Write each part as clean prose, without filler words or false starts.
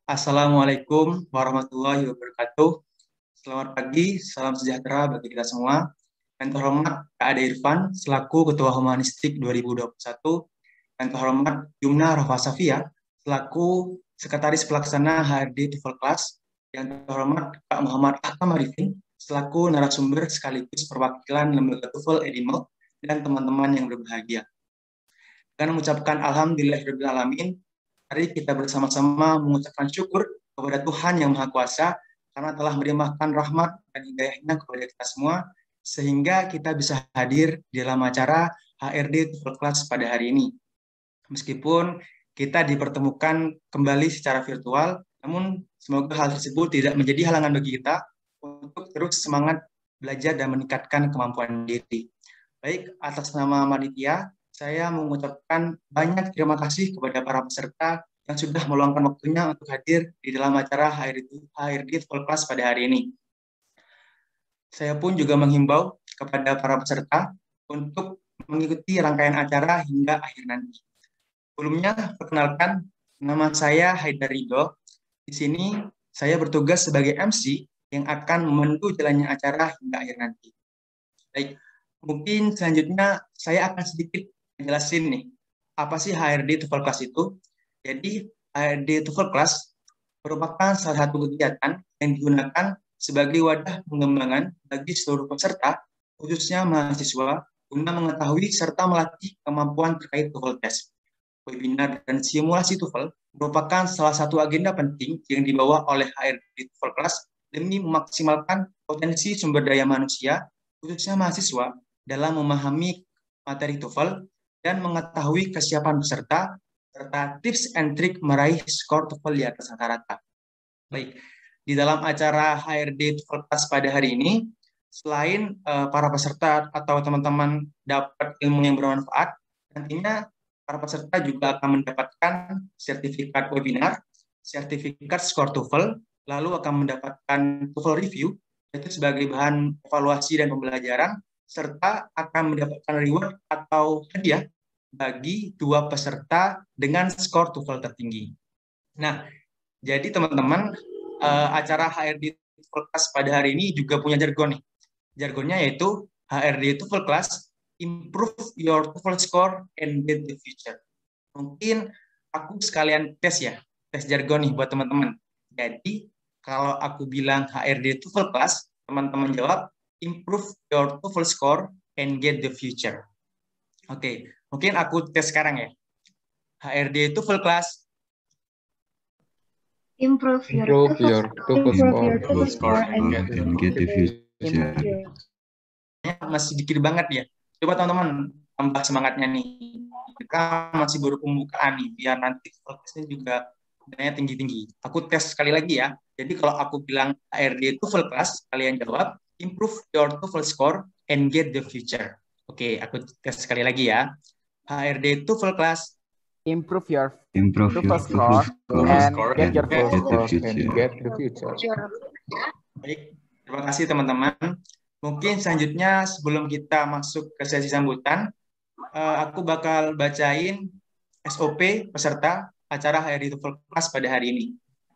Assalamualaikum warahmatullahi wabarakatuh. Selamat pagi, salam sejahtera bagi kita semua. Yang terhormat Kak Ade Irfan, selaku Ketua Humanistik 2021. Yang terhormat Yumna Rafa Safia, selaku Sekretaris Pelaksana HRD TOEFL Class. Yang terhormat Kak Muhammad Ahmad Arifin, selaku narasumber sekaligus perwakilan Lembaga TOEFL Edimel, dan teman-teman yang berbahagia. Dengan mengucapkan Alhamdulillahirrahmanirrahim, mari kita bersama-sama mengucapkan syukur kepada Tuhan Yang Maha Kuasa karena telah melimpahkan rahmat dan hidayahnya kepada kita semua, sehingga kita bisa hadir di dalam acara HRD TOEFL Class pada hari ini. Meskipun kita dipertemukan kembali secara virtual, namun semoga hal tersebut tidak menjadi halangan bagi kita untuk terus semangat belajar dan meningkatkan kemampuan diri. Baik, atas nama Panitia, saya mengucapkan banyak terima kasih kepada para peserta yang sudah meluangkan waktunya untuk hadir di dalam acara HRD TOEFL Class pada hari ini. Saya pun juga menghimbau kepada para peserta untuk mengikuti rangkaian acara hingga akhir nanti. Sebelumnya, perkenalkan, nama saya Haidar Ridho. Di sini saya bertugas sebagai MC yang akan memandu jalannya acara hingga akhir nanti. Baik, mungkin selanjutnya saya akan sedikit jelasin nih, apa sih HRD TOEFL Class itu? Jadi, HRD TOEFL Class merupakan salah satu kegiatan yang digunakan sebagai wadah pengembangan bagi seluruh peserta, khususnya mahasiswa, guna mengetahui serta melatih kemampuan terkait TOEFL Test. Webinar dan simulasi TOEFL merupakan salah satu agenda penting yang dibawa oleh HRD TOEFL Class demi memaksimalkan potensi sumber daya manusia, khususnya mahasiswa, dalam memahami materi TOEFL dan mengetahui kesiapan peserta, serta tips and trik meraih skor TOEFL di atas rata-rata. Baik, di dalam acara HRD TOEFL Class pada hari ini, selain para peserta atau teman-teman dapat ilmu yang bermanfaat, nantinya para peserta juga akan mendapatkan sertifikat webinar, sertifikat skor TOEFL, lalu akan mendapatkan TOEFL review, yaitu sebagai bahan evaluasi dan pembelajaran, serta akan mendapatkan reward atau hadiah bagi dua peserta dengan skor TOEFL tertinggi. Nah, jadi teman-teman, acara HRD TOEFL Class pada hari ini juga punya jargon nih. Jargonnya yaitu HRD TOEFL Class, Improve Your TOEFL Score and Get the Future. Mungkin aku sekalian tes jargon nih buat teman-teman. Jadi, kalau aku bilang HRD TOEFL Class, teman-teman jawab, Improve Your TOEFL Score and Get the Future. Oke, mungkin aku tes sekarang ya. HRD TOEFL Class. Improve your TOEFL score and get the future. Masih dikit banget ya. Coba teman-teman tambah semangatnya nih. Kita masih baru pembukaan nih, biar nanti fokusnya juga nilainya tinggi-tinggi. Aku tes sekali lagi ya. Jadi kalau aku bilang HRD TOEFL Class, kalian jawab Improve your TOEFL score and get the future. Oke, aku tes sekali lagi ya. HRD TOEFL Class. Improve your TOEFL score and get your future. Baik, terima kasih teman-teman. Mungkin selanjutnya sebelum kita masuk ke sesi sambutan, aku bakal bacain SOP peserta acara HRD TOEFL Class pada hari ini.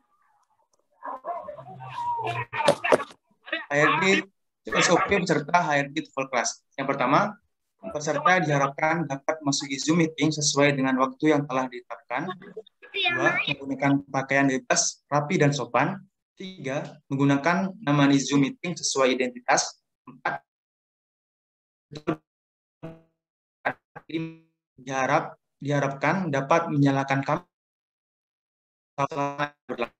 SOP peserta HRD TOEFL Class. Yang pertama, peserta diharapkan dapat memasuki Zoom meeting sesuai dengan waktu yang telah ditetapkan. 2. Menggunakan pakaian bebas, rapi dan sopan. 3. Menggunakan nama di Zoom meeting sesuai identitas. 4. Diharapkan dapat menyalakan kamera.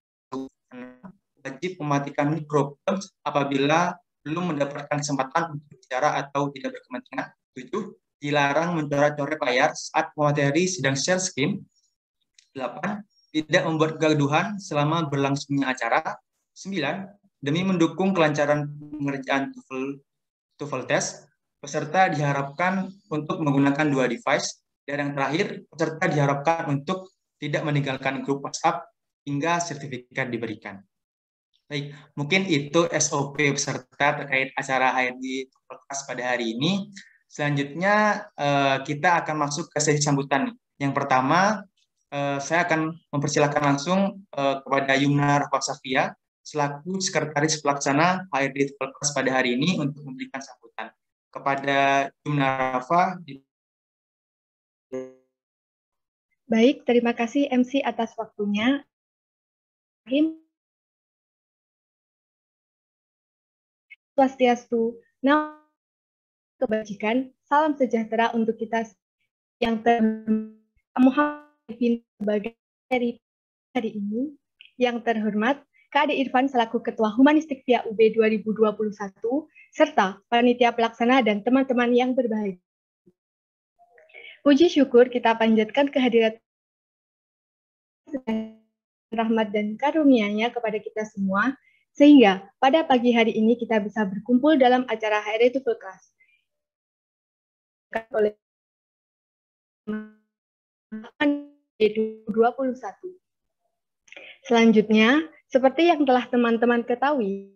Wajib mematikan mikrofon apabila belum mendapatkan kesempatan untuk bicara atau tidak berkepentingan. 7. Dilarang mencoret-coret layar saat pemateri sedang share screen. 8. Tidak membuat kegaduhan selama berlangsungnya acara. 9. Demi mendukung kelancaran pengerjaan TOEFL Test, peserta diharapkan untuk menggunakan 2 device. Dan yang terakhir, peserta diharapkan untuk tidak meninggalkan grup WhatsApp hingga sertifikat diberikan. Baik, mungkin itu SOP peserta terkait acara HRD TOEFL Class pada hari ini. Selanjutnya kita akan masuk ke sesi sambutan. Yang pertama, Saya akan mempersilakan langsung kepada Yumna Rahwasafia selaku Sekretaris Pelaksana HRD Tulkas pada hari ini untuk memberikan sambutan. Kepada Yumna Rafa. Baik, terima kasih MC atas waktunya. Swastiastu, nama kebajikan, salam sejahtera untuk kita yang Muhammad sebagai hari ini. Yang terhormat, Kak Ade Irfan selaku Ketua Humanistik via UB 2021, serta panitia pelaksana dan teman-teman yang berbahagia. Puji syukur kita panjatkan kehadiran rahmat dan karunia-Nya kepada kita semua, sehingga pada pagi hari ini kita bisa berkumpul dalam acara HRD Tulkas oleh 2021. Selanjutnya, seperti yang telah teman-teman ketahui,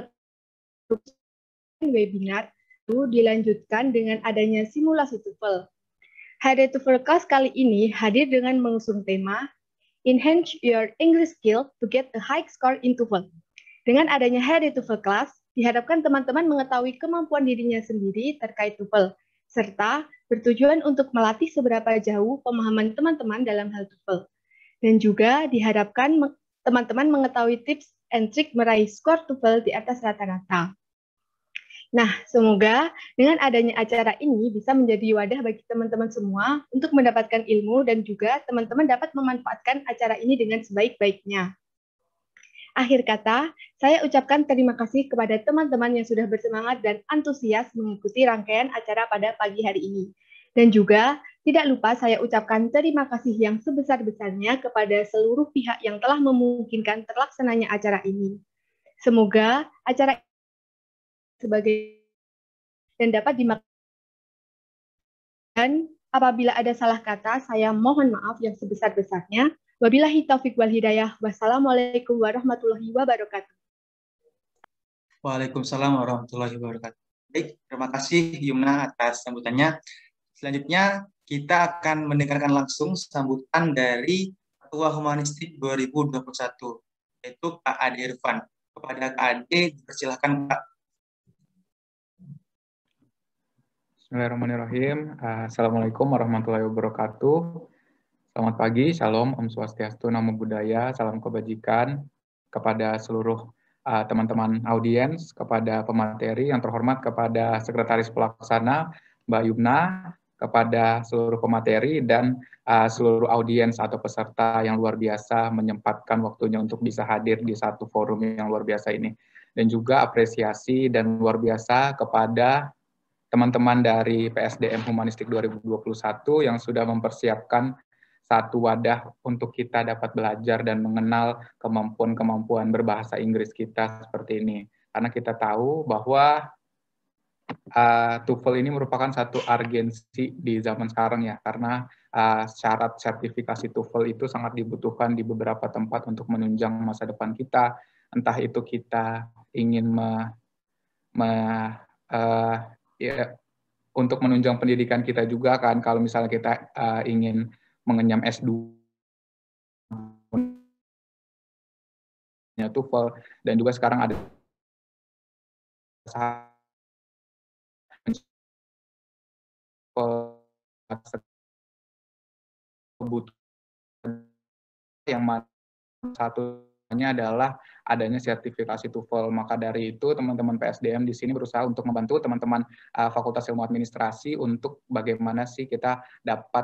webinar itu dilanjutkan dengan adanya simulasi TOEFL. HRD Tulkas kali ini hadir dengan mengusung tema Enhance Your English Skill to Get a High Score in TOEFL. Dengan adanya HRD TOEFL Class, diharapkan teman-teman mengetahui kemampuan dirinya sendiri terkait TOEFL, serta bertujuan untuk melatih seberapa jauh pemahaman teman-teman dalam hal TOEFL. Dan juga diharapkan teman-teman mengetahui tips and trik meraih skor TOEFL di atas rata-rata. Nah, semoga dengan adanya acara ini bisa menjadi wadah bagi teman-teman semua untuk mendapatkan ilmu dan juga teman-teman dapat memanfaatkan acara ini dengan sebaik-baiknya. Akhir kata, saya ucapkan terima kasih kepada teman-teman yang sudah bersemangat dan antusias mengikuti rangkaian acara pada pagi hari ini. Dan juga, tidak lupa saya ucapkan terima kasih yang sebesar-besarnya kepada seluruh pihak yang telah memungkinkan terlaksananya acara ini. Semoga acara sebagai dan dapat dimakan. Dan apabila ada salah kata, saya mohon maaf yang sebesar-besarnya. Wabillahi taufik wal hidayah. Wassalamualaikum warahmatullahi wabarakatuh. Waalaikumsalam warahmatullahi wabarakatuh. Baik, terima kasih Yumna atas sambutannya. Selanjutnya kita akan mendengarkan langsung sambutan dari Ketua Humanistik 2021, yaitu Kak Ade Irfan. Kepada Kak Ade, dipersilahkan Kak. Bismillahirrahmanirrahim. Assalamualaikum warahmatullahi wabarakatuh. Selamat pagi, Shalom, Om Swastiastu, Namo Buddhaya, salam kebajikan kepada seluruh teman-teman audiens, kepada pemateri yang terhormat, kepada Sekretaris Pelaksana Mbak Yumna, kepada seluruh pemateri dan seluruh audiens atau peserta yang luar biasa menyempatkan waktunya untuk bisa hadir di satu forum yang luar biasa ini. Dan juga apresiasi dan luar biasa kepada teman-teman dari PSDM Humanistik 2021 yang sudah mempersiapkan satu wadah untuk kita dapat belajar dan mengenal kemampuan-kemampuan berbahasa Inggris kita seperti ini. Karena kita tahu bahwa TOEFL ini merupakan satu urgensi di zaman sekarang ya, karena syarat sertifikasi TOEFL itu sangat dibutuhkan di beberapa tempat untuk menunjang masa depan kita. Entah itu kita ingin ya, untuk menunjang pendidikan kita juga kan, kalau misalnya kita ingin mengenyam S2 TOEFL, dan juga sekarang ada kebutuhan yang satunya adalah adanya sertifikasi TOEFL. Maka dari itu teman-teman PSDM di sini berusaha untuk membantu teman-teman Fakultas Ilmu Administrasi untuk bagaimana sih kita dapat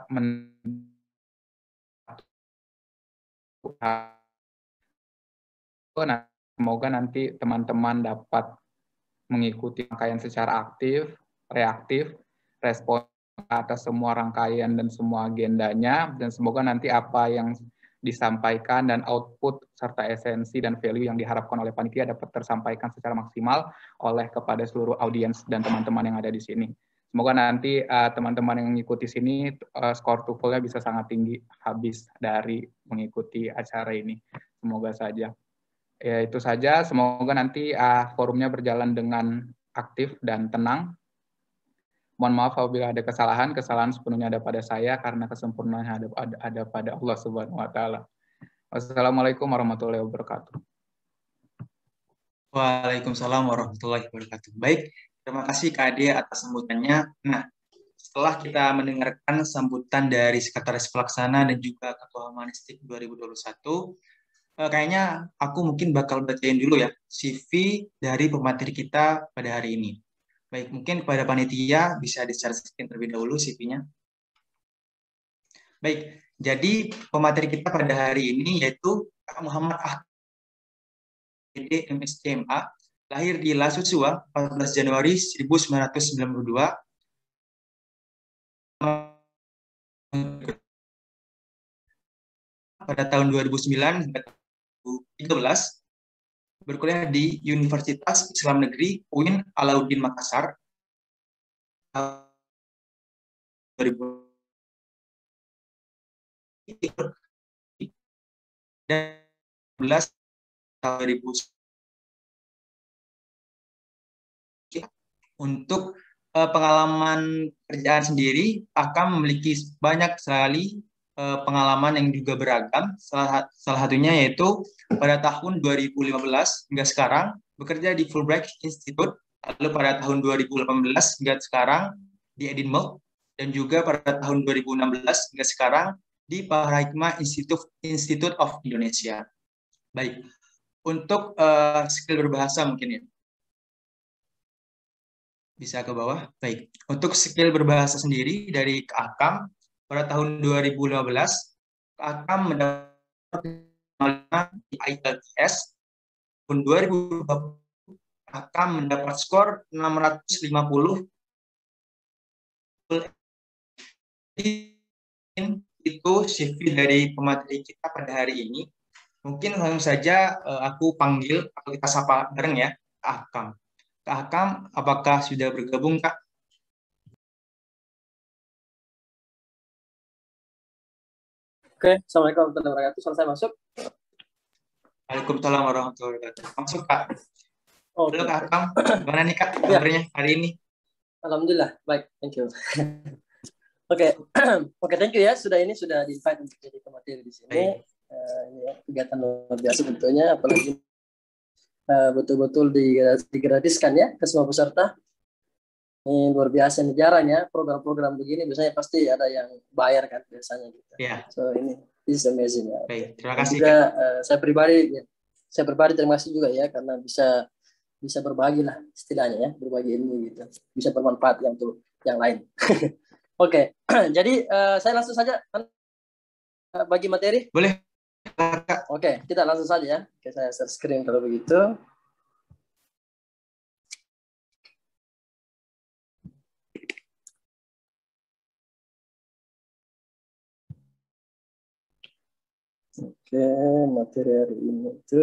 semoga nanti teman-teman dapat mengikuti rangkaian secara aktif, reaktif, respon atas semua rangkaian dan semua agendanya, dan semoga nanti apa yang disampaikan dan output serta esensi dan value yang diharapkan oleh panitia dapat tersampaikan secara maksimal oleh kepada seluruh audiens dan teman-teman yang ada di sini. Semoga nanti teman-teman yang mengikuti sini skor TOEFL-nya bisa sangat tinggi habis dari mengikuti acara ini. Semoga saja. Ya itu saja. Semoga nanti forumnya berjalan dengan aktif dan tenang. Mohon maaf apabila ada kesalahan. Kesalahan sepenuhnya ada pada saya karena kesempurnaan ada pada Allah Subhanahu wa taala. Wassalamualaikum warahmatullahi wabarakatuh. Waalaikumsalam warahmatullahi wabarakatuh. Baik, terima kasih Kak Ade atas sambutannya. Nah, setelah kita mendengarkan sambutan dari Sekretaris Pelaksana dan juga Ketua Humanistik 2021, kayaknya aku mungkin bakal bacain dulu ya CV dari pemateri kita pada hari ini. Baik, mungkin kepada panitia bisa di-share screen terlebih dahulu CV-nya. Baik, jadi pemateri kita pada hari ini yaitu Kak Muhammad Ahmad, MSCMA, lahir di Lasutsua 14 Januari 1992. Pada tahun 2009 hingga 2013 berkuliah di Universitas Islam Negeri UIN Alauddin Makassar. 2011 untuk pengalaman kerjaan sendiri akan memiliki banyak sekali pengalaman yang juga beragam. Salah satunya yaitu pada tahun 2015 hingga sekarang bekerja di Fulbright Institute, lalu pada tahun 2018 hingga sekarang di Edinburgh, dan juga pada tahun 2016 hingga sekarang di Paradigma Institute of Indonesia. Baik, untuk skill berbahasa mungkin ya. Bisa ke bawah. Baik, untuk skill berbahasa sendiri dari Kak Akam, pada tahun 2015, Kak Akam mendapat di IELTS. Tahun 2020, Kak Akam mendapat skor 650. Itu CV dari pemateri kita pada hari ini. Mungkin langsung saja aku panggil, atau kita sapa bareng ya, Kak Akam. Kak Akam, apakah sudah bergabung, Kak? Oke, Assalamualaikum warahmatullahi wabarakatuh. Selesai masuk? Waalaikumsalam warahmatullahi wabarakatuh. Masuk, Kak. Oke. Halo, Kak Akam. Gimana nih, Kak, kabarnya hari ini? Alhamdulillah, baik. Thank you. Oke, thank you ya. Sudah di-invite untuk jadi pemateri di sini. Ini ya, kegiatan luar biasa tentunya, apalagi betul-betul digratiskan ya ke semua peserta. Ini luar biasa nih, jarang ya program-program begini, biasanya pasti ada yang bayar kan biasanya gitu. Yeah. So this is amazing ya. Baik, terima kasih. Juga saya pribadi terima kasih juga ya karena bisa berbagi lah istilahnya ya, berbagi ilmu gitu, bisa bermanfaat untuk yang lain. Oke, jadi saya langsung saja bagi materi. Boleh. Oke, kita langsung saja ya. Oke, saya share screen kalau begitu. Oke, materi hari ini itu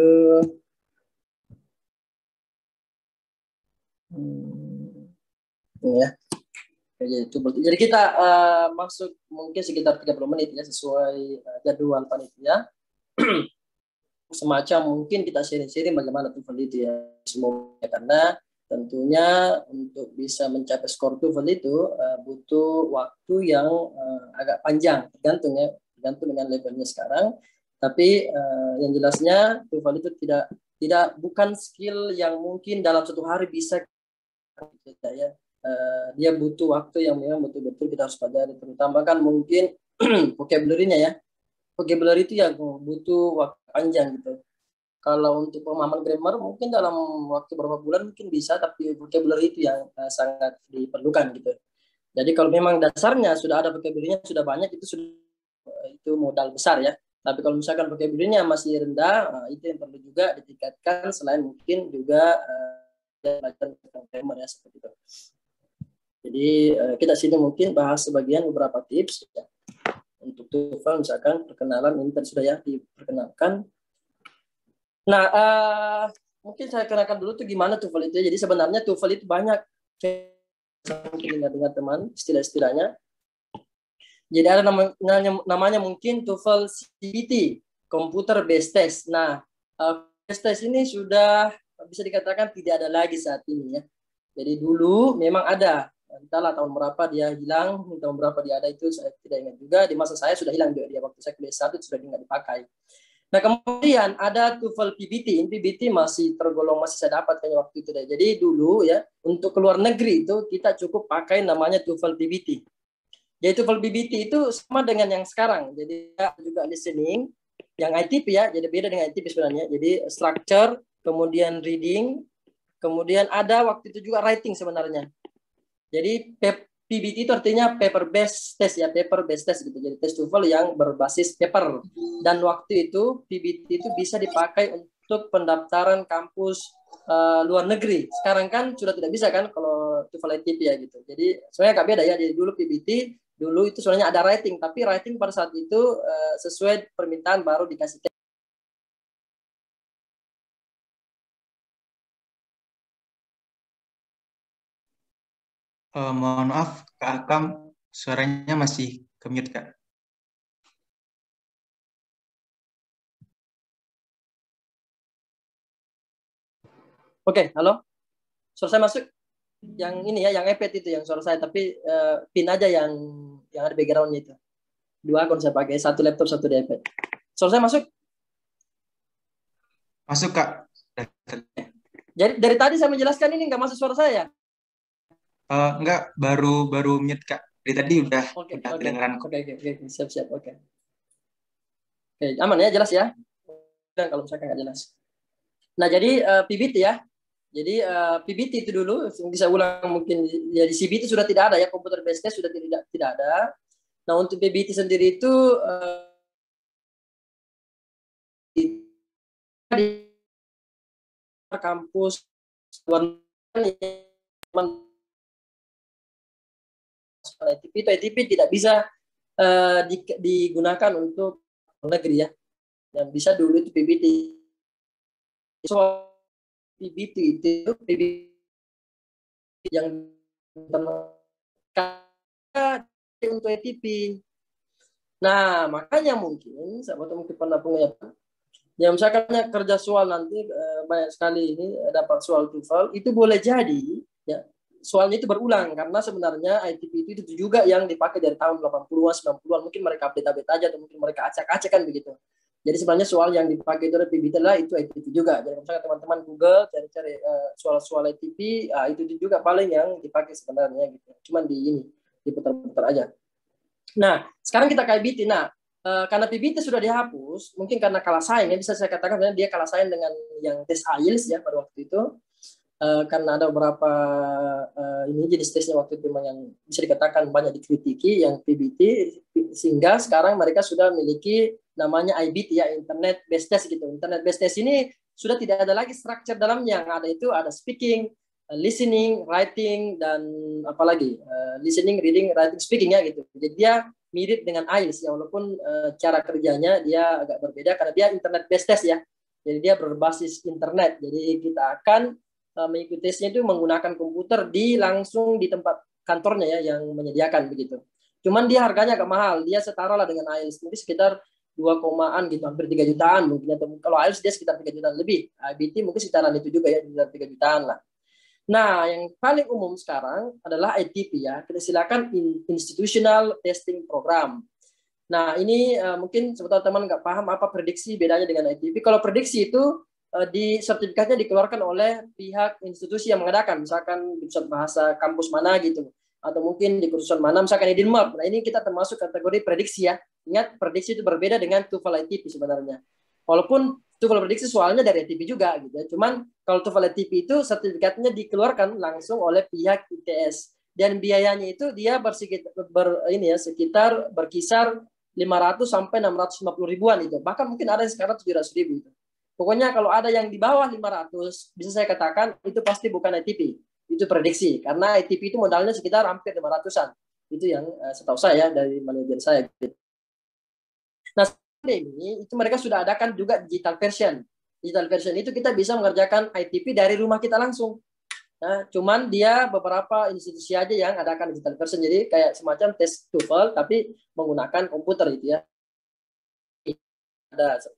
ini ya. Jadi kita masuk mungkin sekitar 30 menit ya sesuai jadwal panitia. Semacam mungkin kita sharing-sharing bagaimana TOEFL itu ya semuanya, karena tentunya untuk bisa mencapai skor TOEFL itu butuh waktu yang agak panjang, tergantung dengan levelnya sekarang. Tapi yang jelasnya TOEFL itu bukan skill yang mungkin dalam satu hari bisa kita ya. Dia butuh waktu yang memang betul-betul kita harus pelajari, terutama kan mungkin vocabulary-nya ya. Vocabulary itu yang butuh waktu panjang gitu. Kalau untuk pemahaman grammar mungkin dalam waktu beberapa bulan mungkin bisa, tapi vocabulary itu yang sangat diperlukan gitu. Jadi kalau memang dasarnya sudah ada vocabulary-nya sudah banyak, itu modal besar ya. Tapi kalau misalkan vocabulary-nya masih rendah, itu yang perlu juga ditingkatkan, selain mungkin juga belajar tentang grammar ya seperti itu. Jadi kita sini mungkin bahas sebagian beberapa tips ya. Untuk TOEFL misalkan perkenalan ini sudah ya diperkenalkan. Nah, mungkin saya kenalkan dulu tuh gimana TOEFL itu. Jadi sebenarnya TOEFL itu banyak dengar teman istilah-istilahnya. Jadi ada namanya mungkin TOEFL CBT, Computer Based Test. Nah, based test ini sudah bisa dikatakan tidak ada lagi saat ini ya. Jadi dulu memang ada entahlah tahun berapa dia hilang, tahun berapa dia ada itu saya tidak ingat juga. Di masa saya sudah hilang juga dia, waktu saya kuliah S1 sudah nggak dipakai. Nah kemudian ada TOEFL PBT, ini PBT masih tergolong masih saya dapat kayaknya waktu itu deh. Jadi dulu ya untuk keluar negeri itu kita cukup pakai namanya TOEFL PBT. Jadi TOEFL PBT itu sama dengan yang sekarang. Jadi juga listening, yang ITP ya, jadi beda dengan ITP sebenarnya. Jadi structure, kemudian reading, kemudian ada waktu itu juga writing sebenarnya. Jadi PBT itu artinya paper based test ya, paper based test gitu. Jadi tes TOEFL yang berbasis paper. Dan waktu itu PBT itu bisa dipakai untuk pendaftaran kampus luar negeri. Sekarang kan sudah tidak bisa kan kalau TOEFL ITP ya gitu. Jadi sebenarnya agak beda ya. Jadi dulu PBT dulu itu sebenarnya ada writing, tapi writing pada saat itu sesuai permintaan baru dikasih tes. Mohon maaf, Kak Akam, suaranya masih ke-mute, Kak. Oke, halo? Suara saya masuk? Yang ini ya, yang iPad itu yang suara saya, tapi pin aja yang ada backgroundnya itu. 2 akun saya pakai, 1 laptop, 1 di iPad. Suara saya masuk? Masuk, Kak. Jadi dari tadi saya menjelaskan ini nggak masuk suara saya? Enggak, baru mute, Kak. Dari tadi udah kedengeran kok. Oke, siap. Oke, aman ya, jelas ya? Kalau misalkan nggak jelas. Nah, jadi PBT ya. Jadi PBT itu dulu bisa ulang mungkin ya di CB itu sudah tidak ada ya, komputer based test sudah tidak ada. Nah, untuk PBT sendiri itu di kampus ITP tidak bisa digunakan untuk negeri ya. Yang bisa dulu itu PBT. So PBT itu PBT yang untuk ITP. Nah, makanya mungkin sahabat mungkin pernah punya ya misalkan kerja soal nanti banyak sekali ini dapat soal TOEFL itu boleh jadi ya soalnya itu berulang karena sebenarnya ITP itu juga yang dipakai dari tahun 80-an 90-an mungkin mereka update aja atau mungkin mereka acak-acak kan begitu. Jadi sebenarnya soal yang dipakai itu adalah PBT lah itu ITP juga. Jadi misalkan teman-teman Google cari-cari soal-soal ITP itu juga paling yang dipakai sebenarnya gitu. Cuman di ini diputar-putar aja. Nah, sekarang kita ke IBT. Nah, karena PBT sudah dihapus, mungkin karena kalah saing, ya bisa saya katakan dia kalah saing dengan yang tes IELTS ya pada waktu itu, karena ada beberapa ini jenis tesnya waktu itu yang bisa dikatakan banyak dikritiki yang PBT, sehingga sekarang mereka sudah memiliki namanya IBT ya, Internet Based Test gitu. Internet Based Test ini sudah tidak ada lagi structure dalamnya, yang ada itu ada speaking, listening, writing, dan apalagi listening, reading, writing, speaking ya gitu. Jadi dia mirip dengan IELTS ya, walaupun cara kerjanya dia agak berbeda karena dia internet based test ya. Jadi dia berbasis internet. Jadi kita akan mengikuti tesnya itu menggunakan komputer langsung di tempat kantornya ya yang menyediakan begitu. Cuman dia harganya agak mahal. Dia setara lah dengan IELTS. Mungkin sekitar 2 komaan gitu, hampir 3 jutaan mungkin. Atau kalau IELTS dia sekitar 3 jutaan lebih. IBT mungkin sekitaran itu juga ya, sekitar 3 jutaan lah. Nah, yang paling umum sekarang adalah ITP ya. Kita silakan Institutional Testing Program. Nah, ini mungkin sebetulnya teman nggak paham apa prediksi bedanya dengan ITP. Kalau prediksi itu di sertifikatnya dikeluarkan oleh pihak institusi yang mengadakan, misalkan di pusat bahasa kampus mana gitu, atau mungkin di kursusan mana, misalkan Edinburgh. Nah, ini kita termasuk kategori prediksi ya. Ingat, prediksi itu berbeda dengan TOEFL ITP sebenarnya. Walaupun TOEFL prediksi soalnya dari ITP juga gitu ya. Cuman kalau TOEFL ITP itu sertifikatnya dikeluarkan langsung oleh pihak ITS dan biayanya itu dia sekitar berkisar 500 sampai 650 ribuan itu. Bahkan mungkin ada yang sekarang 700 ribu itu. Pokoknya kalau ada yang di bawah 500 bisa saya katakan itu pasti bukan ITP. Itu prediksi karena ITP itu modalnya sekitar hampir 500-an. Itu yang setahu saya dari manajer saya gitu. Nah, ini itu mereka sudah adakan juga digital version. Digital version itu kita bisa mengerjakan ITP dari rumah kita langsung. Nah, cuman dia beberapa institusi aja yang adakan digital version. Jadi kayak semacam tes TOEFL tapi menggunakan komputer gitu ya. Ada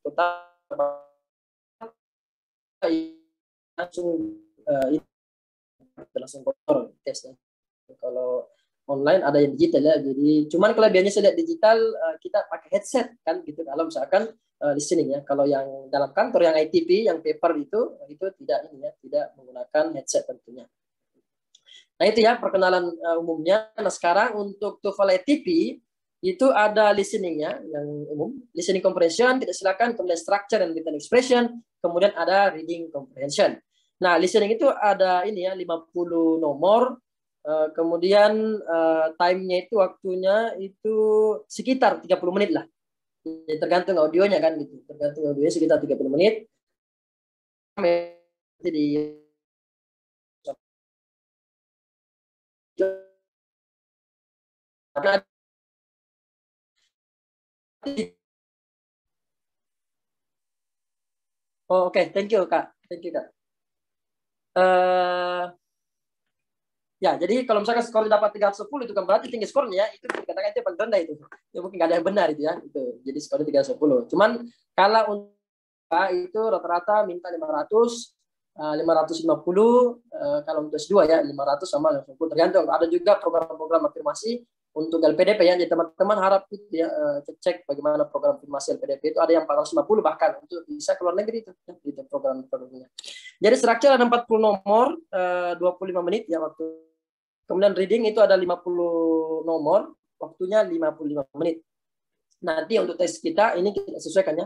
langsung langsung komputer tesnya. Kalau online ada yang digital ya. Jadi cuman kelebihannya saya lihat digital kita pakai headset kan gitu. Kalau misalkan listening ya. Kalau yang dalam kantor yang ITP, yang paper itu tidak ini ya, tidak menggunakan headset tentunya. Nah itu ya perkenalan umumnya. Nah sekarang untuk TOEFL ITP itu ada listeningnya yang umum, listening comprehension, tidak silakan, kemudian structure and written expression, kemudian ada reading comprehension. Nah listening itu ada ini ya 50 nomor. Kemudian time-nya itu waktunya itu sekitar 30 menit lah. Jadi tergantung audionya kan gitu. Tergantung audionya sekitar 30 menit. Jadi oke, thank you Kak. Thank you Kak. Ya, jadi kalau misalkan skor dapat 310 itu kan berarti tinggi skornya itu dikatakan itu paling rendah itu. Ya mungkin nggak ada yang benar itu ya. Itu. Jadi skornya 310. Cuman kalau untuk itu rata-rata minta 500, 550 kalau untuk S2 ya 500 sama 50 tergantung. Ada juga program-program afirmasi untuk LPDP ya. Jadi teman-teman harap itu ya cek bagaimana program afirmasi LPDP itu ada yang 450 bahkan untuk bisa keluar negeri itu ya, gitu program-programnya. Jadi struktur ada 40 nomor 25 menit ya waktu. Kemudian reading itu ada 50 nomor, waktunya 55 menit. Nanti untuk tes kita ini kita sesuaikan ya.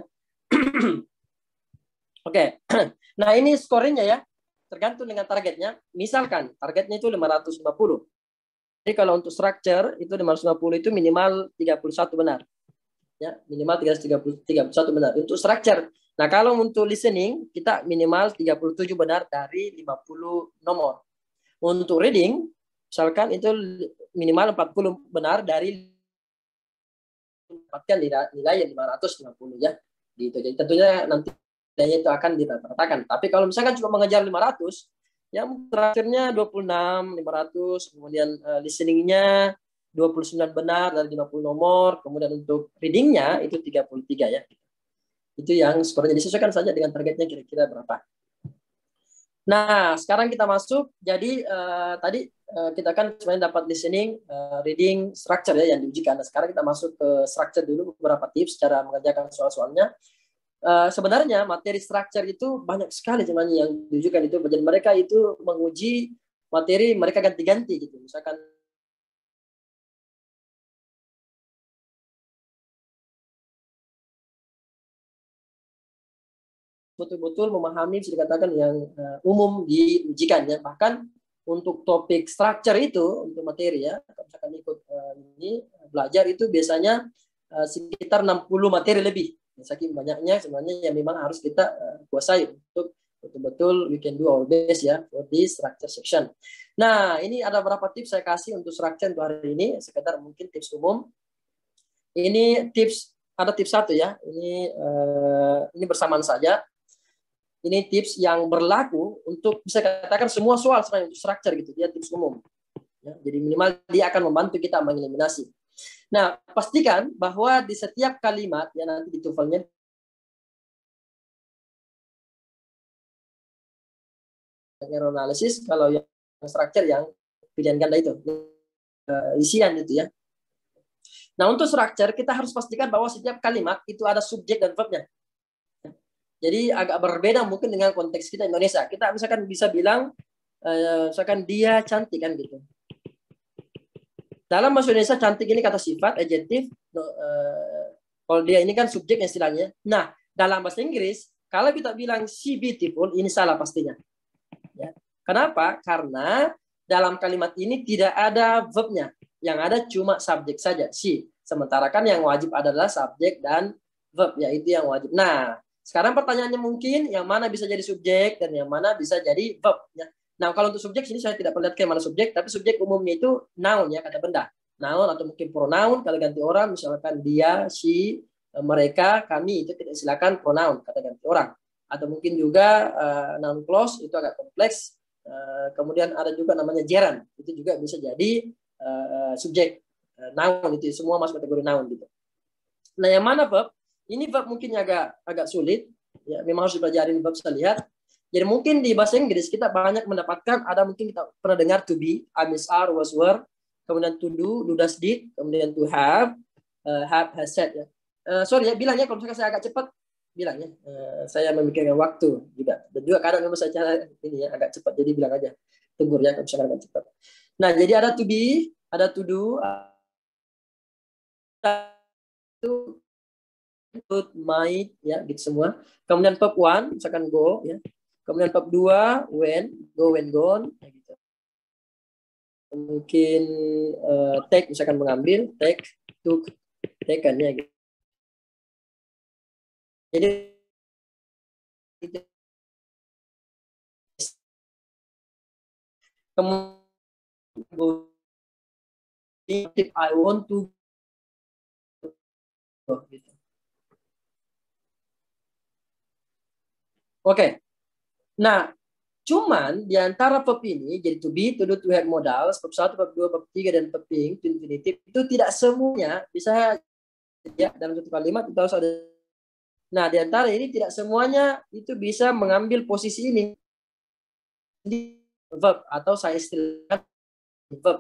Oke. Nah, ini skornya ya. Tergantung dengan targetnya. Misalkan targetnya itu 550. Jadi kalau untuk structure itu 550 itu minimal 31 benar. Ya, minimal 31 benar untuk structure. Nah, kalau untuk listening kita minimal 37 benar dari 50 nomor. Untuk reading misalkan itu minimal 40 benar dari dapatkan nilai yang 550 ya. Gitu. Jadi tentunya nanti nilainya itu akan dirata-ratakan. Tapi kalau misalkan cuma mengejar 500, yang terakhirnya 26, 500, kemudian listeningnya 29 benar dari 50 nomor, kemudian untuk readingnya itu 33 ya. Itu yang skornya disesuaikan saja dengan targetnya kira-kira berapa. Nah, sekarang kita masuk. Jadi tadi kita kan sebenarnya dapat listening, reading, structure ya yang diujikan. Nah, sekarang kita masuk ke structure dulu, beberapa tips cara mengerjakan soal-soalnya. Sebenarnya materi structure itu banyak sekali sebenarnya yang diujikan itu. Jadi mereka itu menguji materi mereka ganti-ganti gitu. Misalkan betul-betul memahami bisa dikatakan yang umum diujikan ya. Bahkan untuk topik structure itu untuk materi ya, misalkan ikut ini belajar itu biasanya sekitar 60 materi lebih. Saking banyaknya sebenarnya yang memang harus kita kuasai untuk betul-betul we can do our best ya for this structure section. Nah, ini ada beberapa tips saya kasih untuk structure untuk hari ini, sekedar mungkin tips umum. Ini tips, ada tips satu ya, ini bersamaan saja. Ini tips yang berlaku untuk bisa katakan semua soal sebenarnya untuk structure gitu, dia tips umum. Ya, jadi minimal dia akan membantu kita mengeliminasi. Nah, pastikan bahwa di setiap kalimat yang nanti di TOEFL-nya error analysis, kalau yang structure yang pilihan ganda itu isian itu ya. Nah, untuk structure kita harus pastikan bahwa setiap kalimat itu ada subjek dan verbnya. Jadi agak berbeda mungkin dengan konteks kita Indonesia. Kita misalkan bisa bilang misalkan dia cantik kan gitu. Dalam bahasa Indonesia cantik ini kata sifat, adjektif. Kalau dia ini kan subjek istilahnya. Nah, dalam bahasa Inggris, kalau kita bilang she beautiful, ini salah pastinya. Ya. Kenapa? Karena dalam kalimat ini tidak ada verbnya. Yang ada cuma subjek saja, she. Sementara kan yang wajib adalah subjek dan verb, yaitu yang wajib. Nah, sekarang pertanyaannya mungkin yang mana bisa jadi subjek dan yang mana bisa jadi verb. Ya. Nah, kalau untuk subjek sini saya tidak perlihatkan mana subjek, tapi subjek umumnya itu noun ya, kata benda. Noun atau mungkin pronoun kalau ganti orang, misalkan dia, she, mereka, kami, itu kita silakan pronoun, kata ganti orang. Atau mungkin juga noun clause itu agak kompleks. Kemudian ada juga namanya gerund, itu juga bisa jadi subjek. Noun itu semua masuk kategori noun gitu. Nah, yang mana verb? Ini verb mungkin agak sulit. Ya, memang harus dipelajari verb saya lihat. Jadi mungkin di bahasa Inggris kita banyak mendapatkan, ada mungkin kita pernah dengar to be, I miss are, was were, kemudian to do does did, kemudian to have has said ya. Sorry ya, bilangnya kalau misalkan saya agak cepat, bilangnya. Saya memikirkan waktu juga. Dan juga kadang memang saya ini ya agak cepat, jadi bilang aja. Tegur ya kalau misalkan agak cepat. Nah, jadi ada to be, ada to do, to might ya gitu semua. Kemudian verb 1 misalkan go ya. Kemudian verb 2 when, go when gone ya gitu. Mungkin take misalkan mengambil, take, took, taken ya gitu. Jadi kemudian I want to gitu. Oke. Nah, cuman di antara verb ini, jadi to be, to do, to have modal, verb 1, verb 2, verb 3, dan verb being, to infinitive, itu tidak semuanya bisa ya dalam satu kalimat itu harus ada. Nah, di antara ini tidak semuanya itu bisa mengambil posisi ini di verb atau saya istilahkan verb.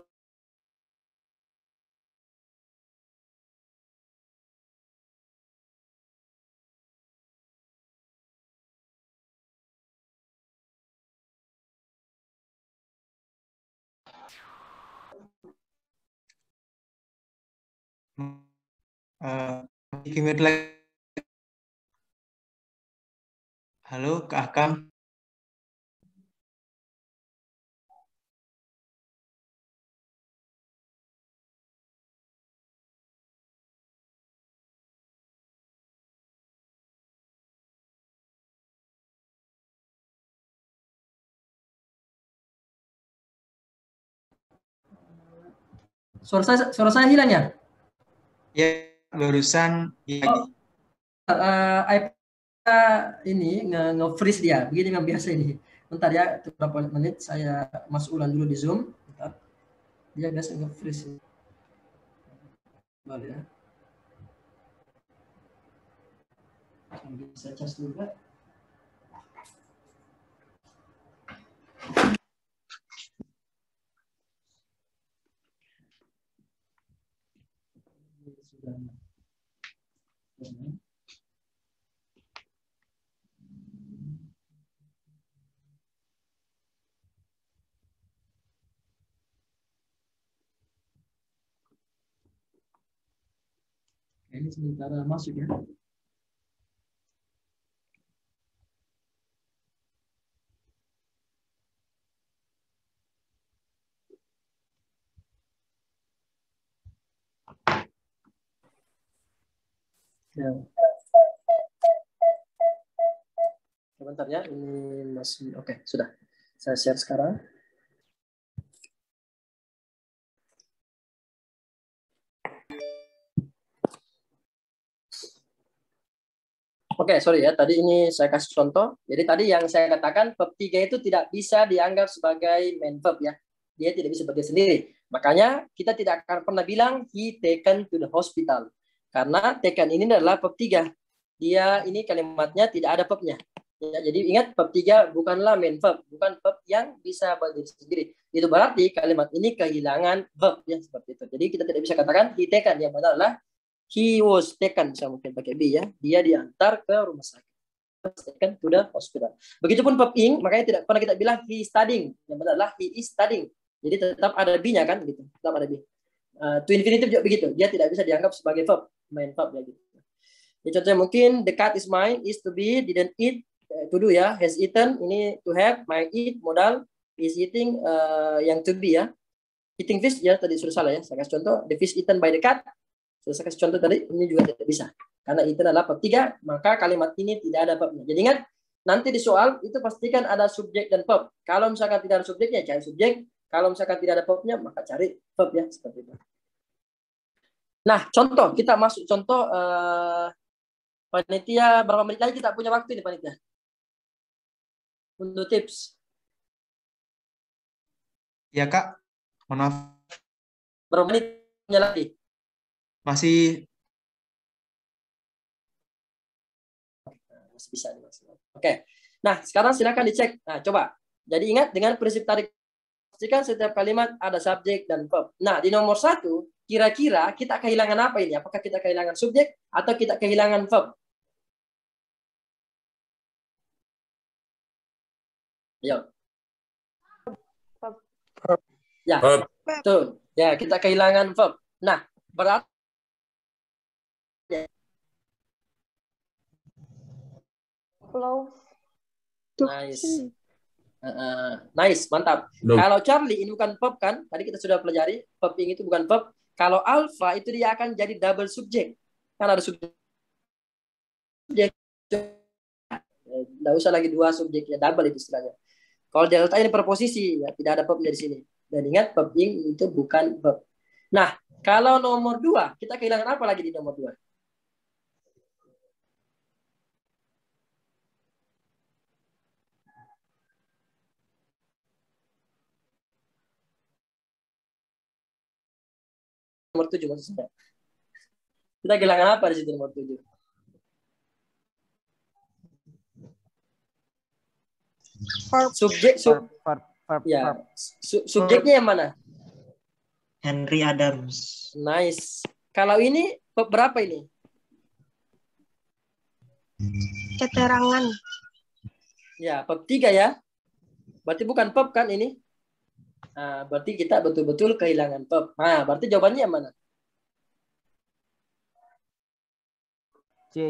Halo, Kak Akam. Suara saya hilang ya? Ya, barusan lagi. Ini nge-freeze dia, begini memang biasa ini. Bentar ya, beberapa menit saya masuk ulang dulu di Zoom. Bentar. Dia biasa nge-freeze. Boleh ya. Bisa cas juga. Ini sementara masuk ya. Sebentar ya, ini masih oke, sudah. Saya share sekarang. Oke, sorry ya. Tadi ini saya kasih contoh. Jadi tadi yang saya katakan verb 3 itu tidak bisa dianggap sebagai main verb ya. Dia tidak bisa berdiri sendiri. Makanya kita tidak akan pernah bilang he taken to the hospital. Karena taken ini adalah verb 3. Dia ini kalimatnya tidak ada verbnya. Ya, jadi ingat verb 3 bukanlah main verb, bukan verb yang bisa berdiri sendiri. Itu berarti kalimat ini kehilangan verb ya seperti itu. Jadi kita tidak bisa katakan he taken, yang benar adalah he was taken, bisa mungkin pakai be ya. Dia diantar ke rumah sakit. Taken to the hospital. Begitupun verb ing, makanya tidak pernah kita bilang he is studying. Yang benar adalah he is studying. Jadi tetap ada be-nya kan gitu. Tetap ada be. To infinitive juga begitu. Dia tidak bisa dianggap sebagai verb, main verb ya gitu. Jadi contohnya mungkin the cat is mine, is to be, didn't eat, to do ya, has eaten, ini to have, might eat, modal, is eating, yang to be ya. Eating fish ya tadi sudah salah ya. Saya kasih contoh, the fish eaten by the cat. Saya kasih contoh tadi, ini juga tidak bisa. Karena itu adalah verb 3, maka kalimat ini tidak ada verbnya. Jadi ingat, nanti di soal itu pastikan ada subjek dan verb. Kalau misalkan tidak ada subjeknya, cari subjek. Kalau misalkan tidak ada verbnya, maka cari verb ya, seperti itu. Nah, contoh, kita masuk contoh panitia, berapa menit lagi kita punya waktu ini panitia? Untuk tips. Ya Kak, mohon maaf. Berapa menit punya lagi? Masih bisa. Oke. Nah, sekarang silakan dicek. Nah, coba. Jadi ingat dengan prinsip tarik, pastikan setiap kalimat ada subjek dan verb. Nah, di nomor 1, kira-kira kita kehilangan apa ini? Apakah kita kehilangan subjek atau kita kehilangan verb? Ayo. Ya, betul. Ya, kita kehilangan verb. Nah, berarti nice. Nice, mantap. Kalau Charlie ini bukan verb kan? Tadi kita sudah pelajari, verbing itu bukan verb. Kalau alpha itu dia akan jadi double subjek. Kan ada subjek. Nggak usah lagi 2 subjeknya, double itu istilahnya. Kalau delta ini preposisi, ya tidak ada verbnya di sini. Dan ingat, verbing itu bukan verb. Nah, kalau nomor 2, kita kehilangan apa lagi di nomor 2? Nomor 7 maksudnya. Kita kehilangan apa di situ nomor 7? Subjek, ya. Subjeknya yang mana? Henry Adams. Nice. Kalau ini verb berapa ini? Keterangan. Ya, verb 3 ya. Berarti bukan verb kan ini? Nah, berarti kita betul-betul kehilangan verb. Nah, berarti jawabannya yang mana? C.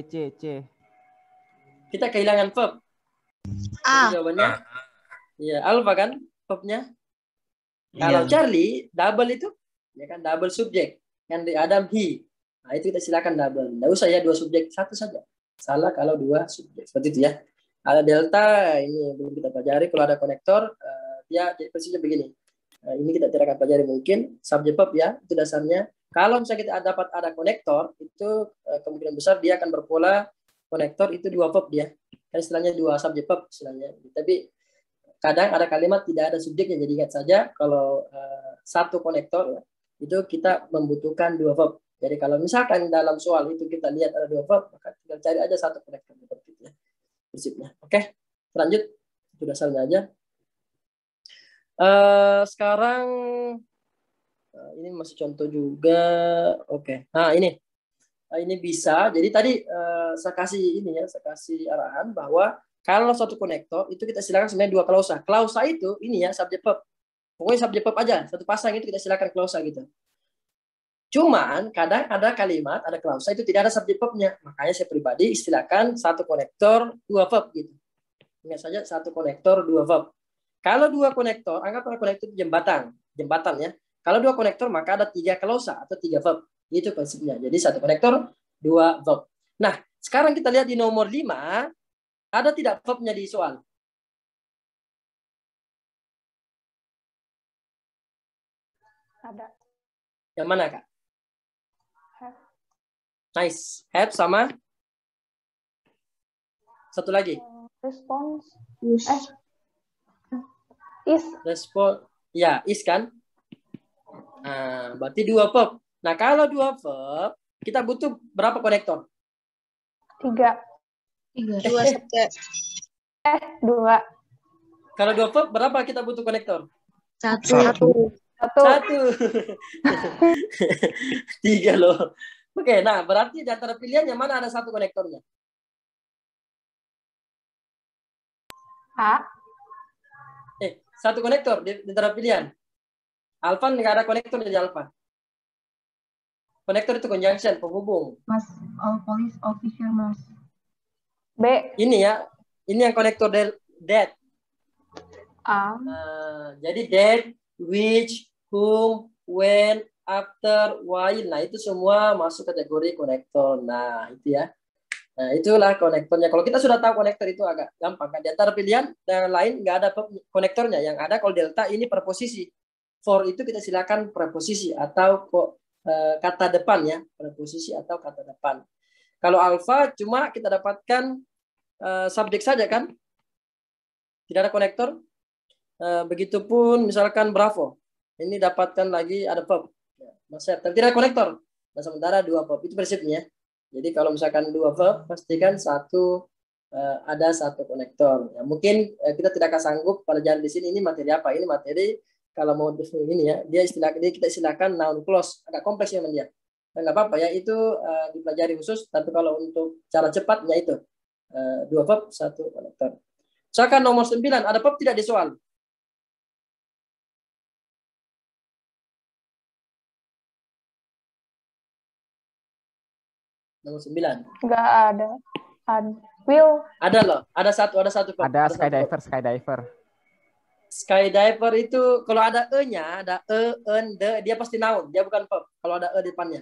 Kita kehilangan verb. A. Jawabannya? Ya, alpha kan verbnya. Kalau Charlie, double itu, ya kan double subjek. Henry Adam, he. Nah, itu kita silakan double. Nggak usah ya 2 subjek, 1 saja. Salah kalau 2 subjek. Seperti itu ya. Ada delta, ini belum kita pelajari. Kalau ada konektor, dia persisnya begini. Ini kita tidak akan pelajari mungkin. Subjek verb ya, itu dasarnya. Kalau misalnya kita dapat ada konektor, itu kemungkinan besar dia akan berpola konektor itu 2 verb dia. Kan istilahnya 2 subjek verb istilahnya. Tapi kadang ada kalimat tidak ada subjeknya. Jadi ingat saja kalau 1 konektor ya, itu kita membutuhkan 2 verb. Jadi kalau misalkan dalam soal itu kita lihat ada 2 verb, maka tinggal cari aja 1 konektor seperti itu ya. Prinsipnya. Oke, lanjut. Itu dasarnya aja. Sekarang ini masih contoh juga. Oke. Nah, ini bisa. Jadi tadi saya kasih ini ya, saya kasih arahan bahwa kalau 1 konektor itu kita silakan sebenarnya 2 klausa. Klausa itu ini ya subjek verb. Pokoknya subjek verb aja, 1 pasang itu kita silakan klausa gitu. Cuman kadang ada kalimat, ada klausa itu tidak ada subjek verbnya. Makanya saya pribadi istilahkan 1 konektor 2 verb gitu. Ingat saja 1 konektor 2 verb. Kalau 2 konektor, anggaplah konektor jembatan ya. Kalau 2 konektor maka ada 3 klausa atau 3 verb. Itu prinsipnya. Jadi 1 konektor 2 verb. Nah, sekarang kita lihat di nomor 5, ada tidak verbnya di soal? Ada. Yang mana, Kak? Have. Nice. Have sama? Satu lagi. Response. Is. Respon. Ya, is kan? Nah, berarti 2 verb. Nah, kalau 2 verb, kita butuh berapa konektor? 3. 3. 2 subjek. 2. Kalau 2 verb, berapa kita butuh konektor? 1. 3 loh. Oke, nah berarti di antara pilihan yang mana ada 1 konektornya? A. 1 konektor di antara pilihan. Alpha nggak ada konektor di alpha. Konektor itu conjunction, penghubung. Mas, police officer, Mas. B. Ini ya, ini yang konektor that. A. Jadi that, which, whom, when, after, while. Nah, itu semua masuk kategori konektor. Nah, itu ya. Nah, itulah konektornya. Kalau kita sudah tahu konektor itu agak gampang. Kan? Di antara pilihan dan lain nggak ada konektornya. Yang ada kalau delta ini preposisi. For itu kita silakan preposisi atau kata depan ya. Preposisi atau kata depan. Kalau alfa cuma kita dapatkan subjek saja kan. Tidak ada konektor. Begitupun misalkan bravo. Ini dapatkan lagi ada verb. Tapi tidak ada konektor. Nah, sementara 2 verb. Itu prinsipnya. Jadi kalau misalkan 2 verb, pastikan 1 ada satu konektor. Ya, mungkin kita tidak akan sanggup pelajaran di sini. Ini materi apa? Ini materi kalau mau ini ya, kita istilahkan noun clause, agak kompleks ya dia. Nggak apa-apa ya, itu dipelajari khusus. Tapi kalau untuk cara cepatnya itu 2 verb 1 konektor. Misalkan nomor 9 ada verb tidak di soal. Nomor 9. Nggak ada. Will. Ada loh, ada satu verb. Ada skydiver. Skydiver itu kalau ada e-nya, ada en, de, dia pasti noun, dia bukan verb. Kalau ada e di depannya.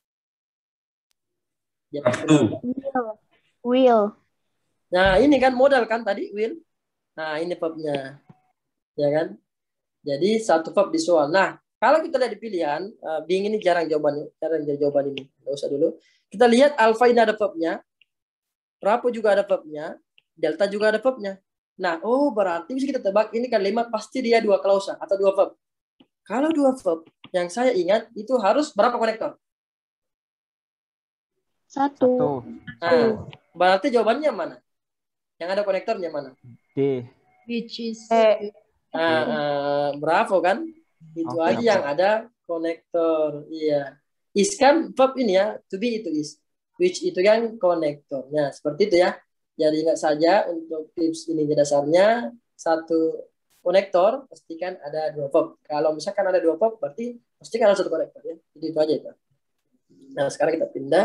Dia pasti noun. Will. Nah, ini kan modal kan tadi, will. Nah, ini verbnya. Ya kan? Jadi satu verb di soal. Nah, kalau kita lihat di pilihan, Bing ini jarang jawaban ini. Nggak usah dulu. Kita lihat alpha ini ada verbnya. Bravo juga ada verbnya. Delta juga ada verbnya. Nah, berarti bisa kita tebak ini kalimat pasti dia 2 klausa atau 2 verb. Kalau 2 verb, yang saya ingat itu harus berapa konektor? 1. Nah, berarti jawabannya mana? Yang ada konektornya mana? D. Which is Bravo kan? Itu Oke, aja yang ada konektor. Iya. Is kan verb ini ya, to be itu is. Which itu kan konektornya. Seperti itu ya. Jadi ingat saja untuk tips ini dasarnya 1 konektor pastikan ada 2 verb. Kalau misalkan ada 2 verb berarti pastikan ada 1 konektor ya. Jadi itu aja itu. Nah, sekarang kita pindah.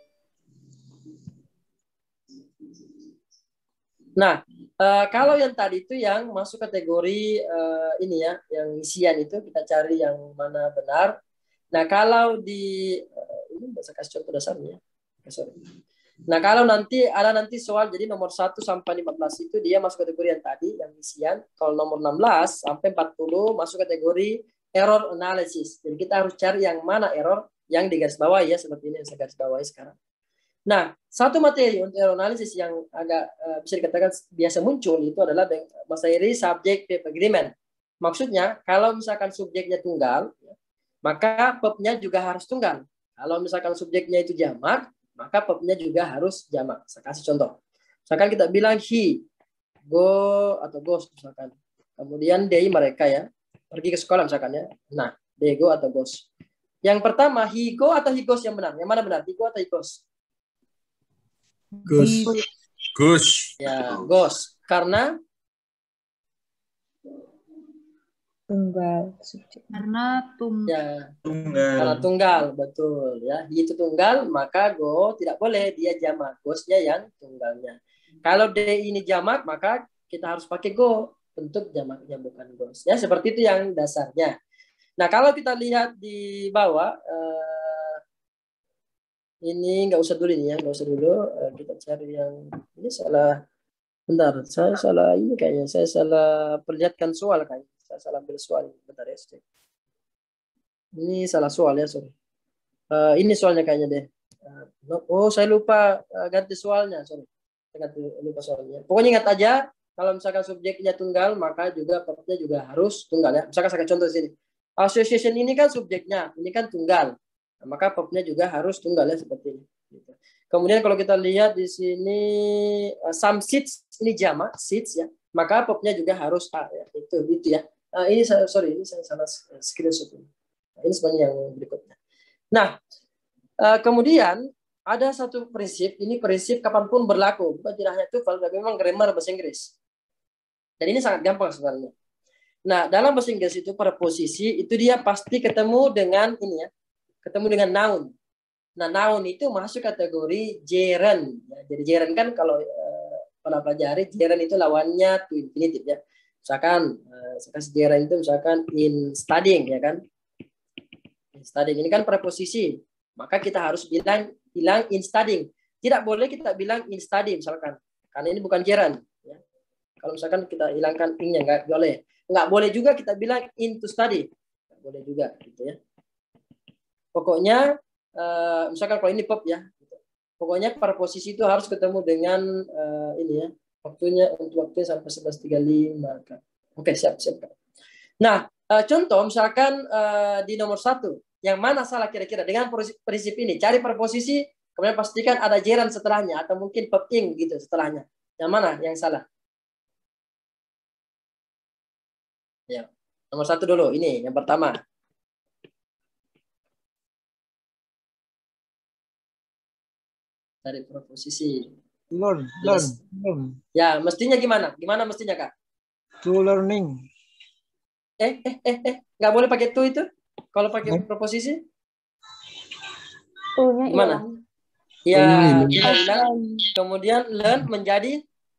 Nah, kalau yang tadi itu yang masuk kategori ini ya, yang isian itu kita cari yang mana benar. Nah, kalau di ini saya kasih contoh dasarnya. Sorry. Nah, kalau nanti soal jadi nomor 1 sampai 15 itu dia masuk kategori yang tadi, yang isian. Kalau nomor 16 sampai 40 masuk kategori error analysis. Jadi kita harus cari yang mana error yang digarisbawahi ya, seperti ini yang saya garis bawahi sekarang. Nah, satu materi untuk error analysis yang agak bisa dikatakan biasa muncul itu adalah materi subject verb agreement. Maksudnya, kalau misalkan subjeknya tunggal, maka verbnya juga harus tunggal. Kalau misalkan subjeknya itu jamak, maka verbnya juga harus jamak. Saya kasih contoh. Misalkan kita bilang he, go atau goes misalkan. Kemudian they mereka ya, pergi ke sekolah misalkan ya. Nah, they go atau goes. Yang pertama, he go atau he goes yang benar? Yang mana benar? He go atau he goes? Goes. Ya, goes. Karena Tunggal. karena tunggal, betul ya. Itu tunggal, maka go tidak boleh, dia jamak. Goesnya yang tunggalnya. Kalau they ini jamak, maka kita harus pakai go untuk jamaknya, bukan goes. Ya, seperti itu yang dasarnya. Nah, kalau kita lihat di bawah, ini nggak usah dulu ini ya, nggak usah dulu. Kita cari yang ini salah. Bentar, saya salah ini kayaknya. Saya salah perlihatkan soal kayaknya. Saya salah ambil soal. Bentar ya. Ini salah soal ya, sorry. Ini soalnya kayaknya deh. Saya lupa ganti soalnya, sorry. Saya lupa soalnya. Pokoknya ingat aja, kalau misalkan subjeknya tunggal, maka juga verbnya juga harus tunggal ya. Misalkan saya contoh di sini. Association ini kan subjeknya, ini kan tunggal. Nah, maka verbnya juga harus tunggal ya, seperti ini. Kemudian kalau kita lihat di sini some seats, ini jamak seats ya, maka verbnya juga harus A ya. Itu ya. Ini saya salah screenshot ini. Nah, ini sebenarnya yang berikutnya. Nah, kemudian ada satu prinsip, ini prinsip kapanpun berlaku, bukan tidak hanya TOEFL, tapi memang grammar bahasa Inggris. Dan ini sangat gampang sebenarnya. Nah, dalam bahasa Inggris itu preposisi itu dia pasti ketemu dengan ini ya, ketemu dengan noun. Nah, noun itu masuk kategori gerund. Ya, jadi gerund kan kalau pelajari gerund itu lawannya to infinitive ya. Misalkan gerund itu misalkan in studying ya kan. In studying ini kan preposisi. Maka kita harus bilang in studying. Tidak boleh kita bilang in study misalkan. Karena ini bukan gerund ya. Kalau misalkan kita hilangkan in-nya enggak boleh. Enggak boleh juga kita bilang into study. Enggak boleh juga gitu ya. Pokoknya misalkan kalau ini verb ya. Pokoknya preposisi itu harus ketemu dengan ini ya. Waktunya untuk waktunya sampai 11.35. Oke, siap. Nah, contoh misalkan di nomor 1, yang mana salah kira-kira dengan prinsip ini? Cari preposisi, kemudian pastikan ada gerund setelahnya atau mungkin verb ing gitu setelahnya. Yang mana yang salah? Ya, nomor 1 dulu. Ini yang pertama. Dari proposisi. Learn. Ya, mestinya gimana? Gimana mestinya, Kak? To learning. Nggak boleh pakai to itu? Kalau pakai proposisi? To-nya Gimana? hilang. Ya, hilang. Kemudian learn menjadi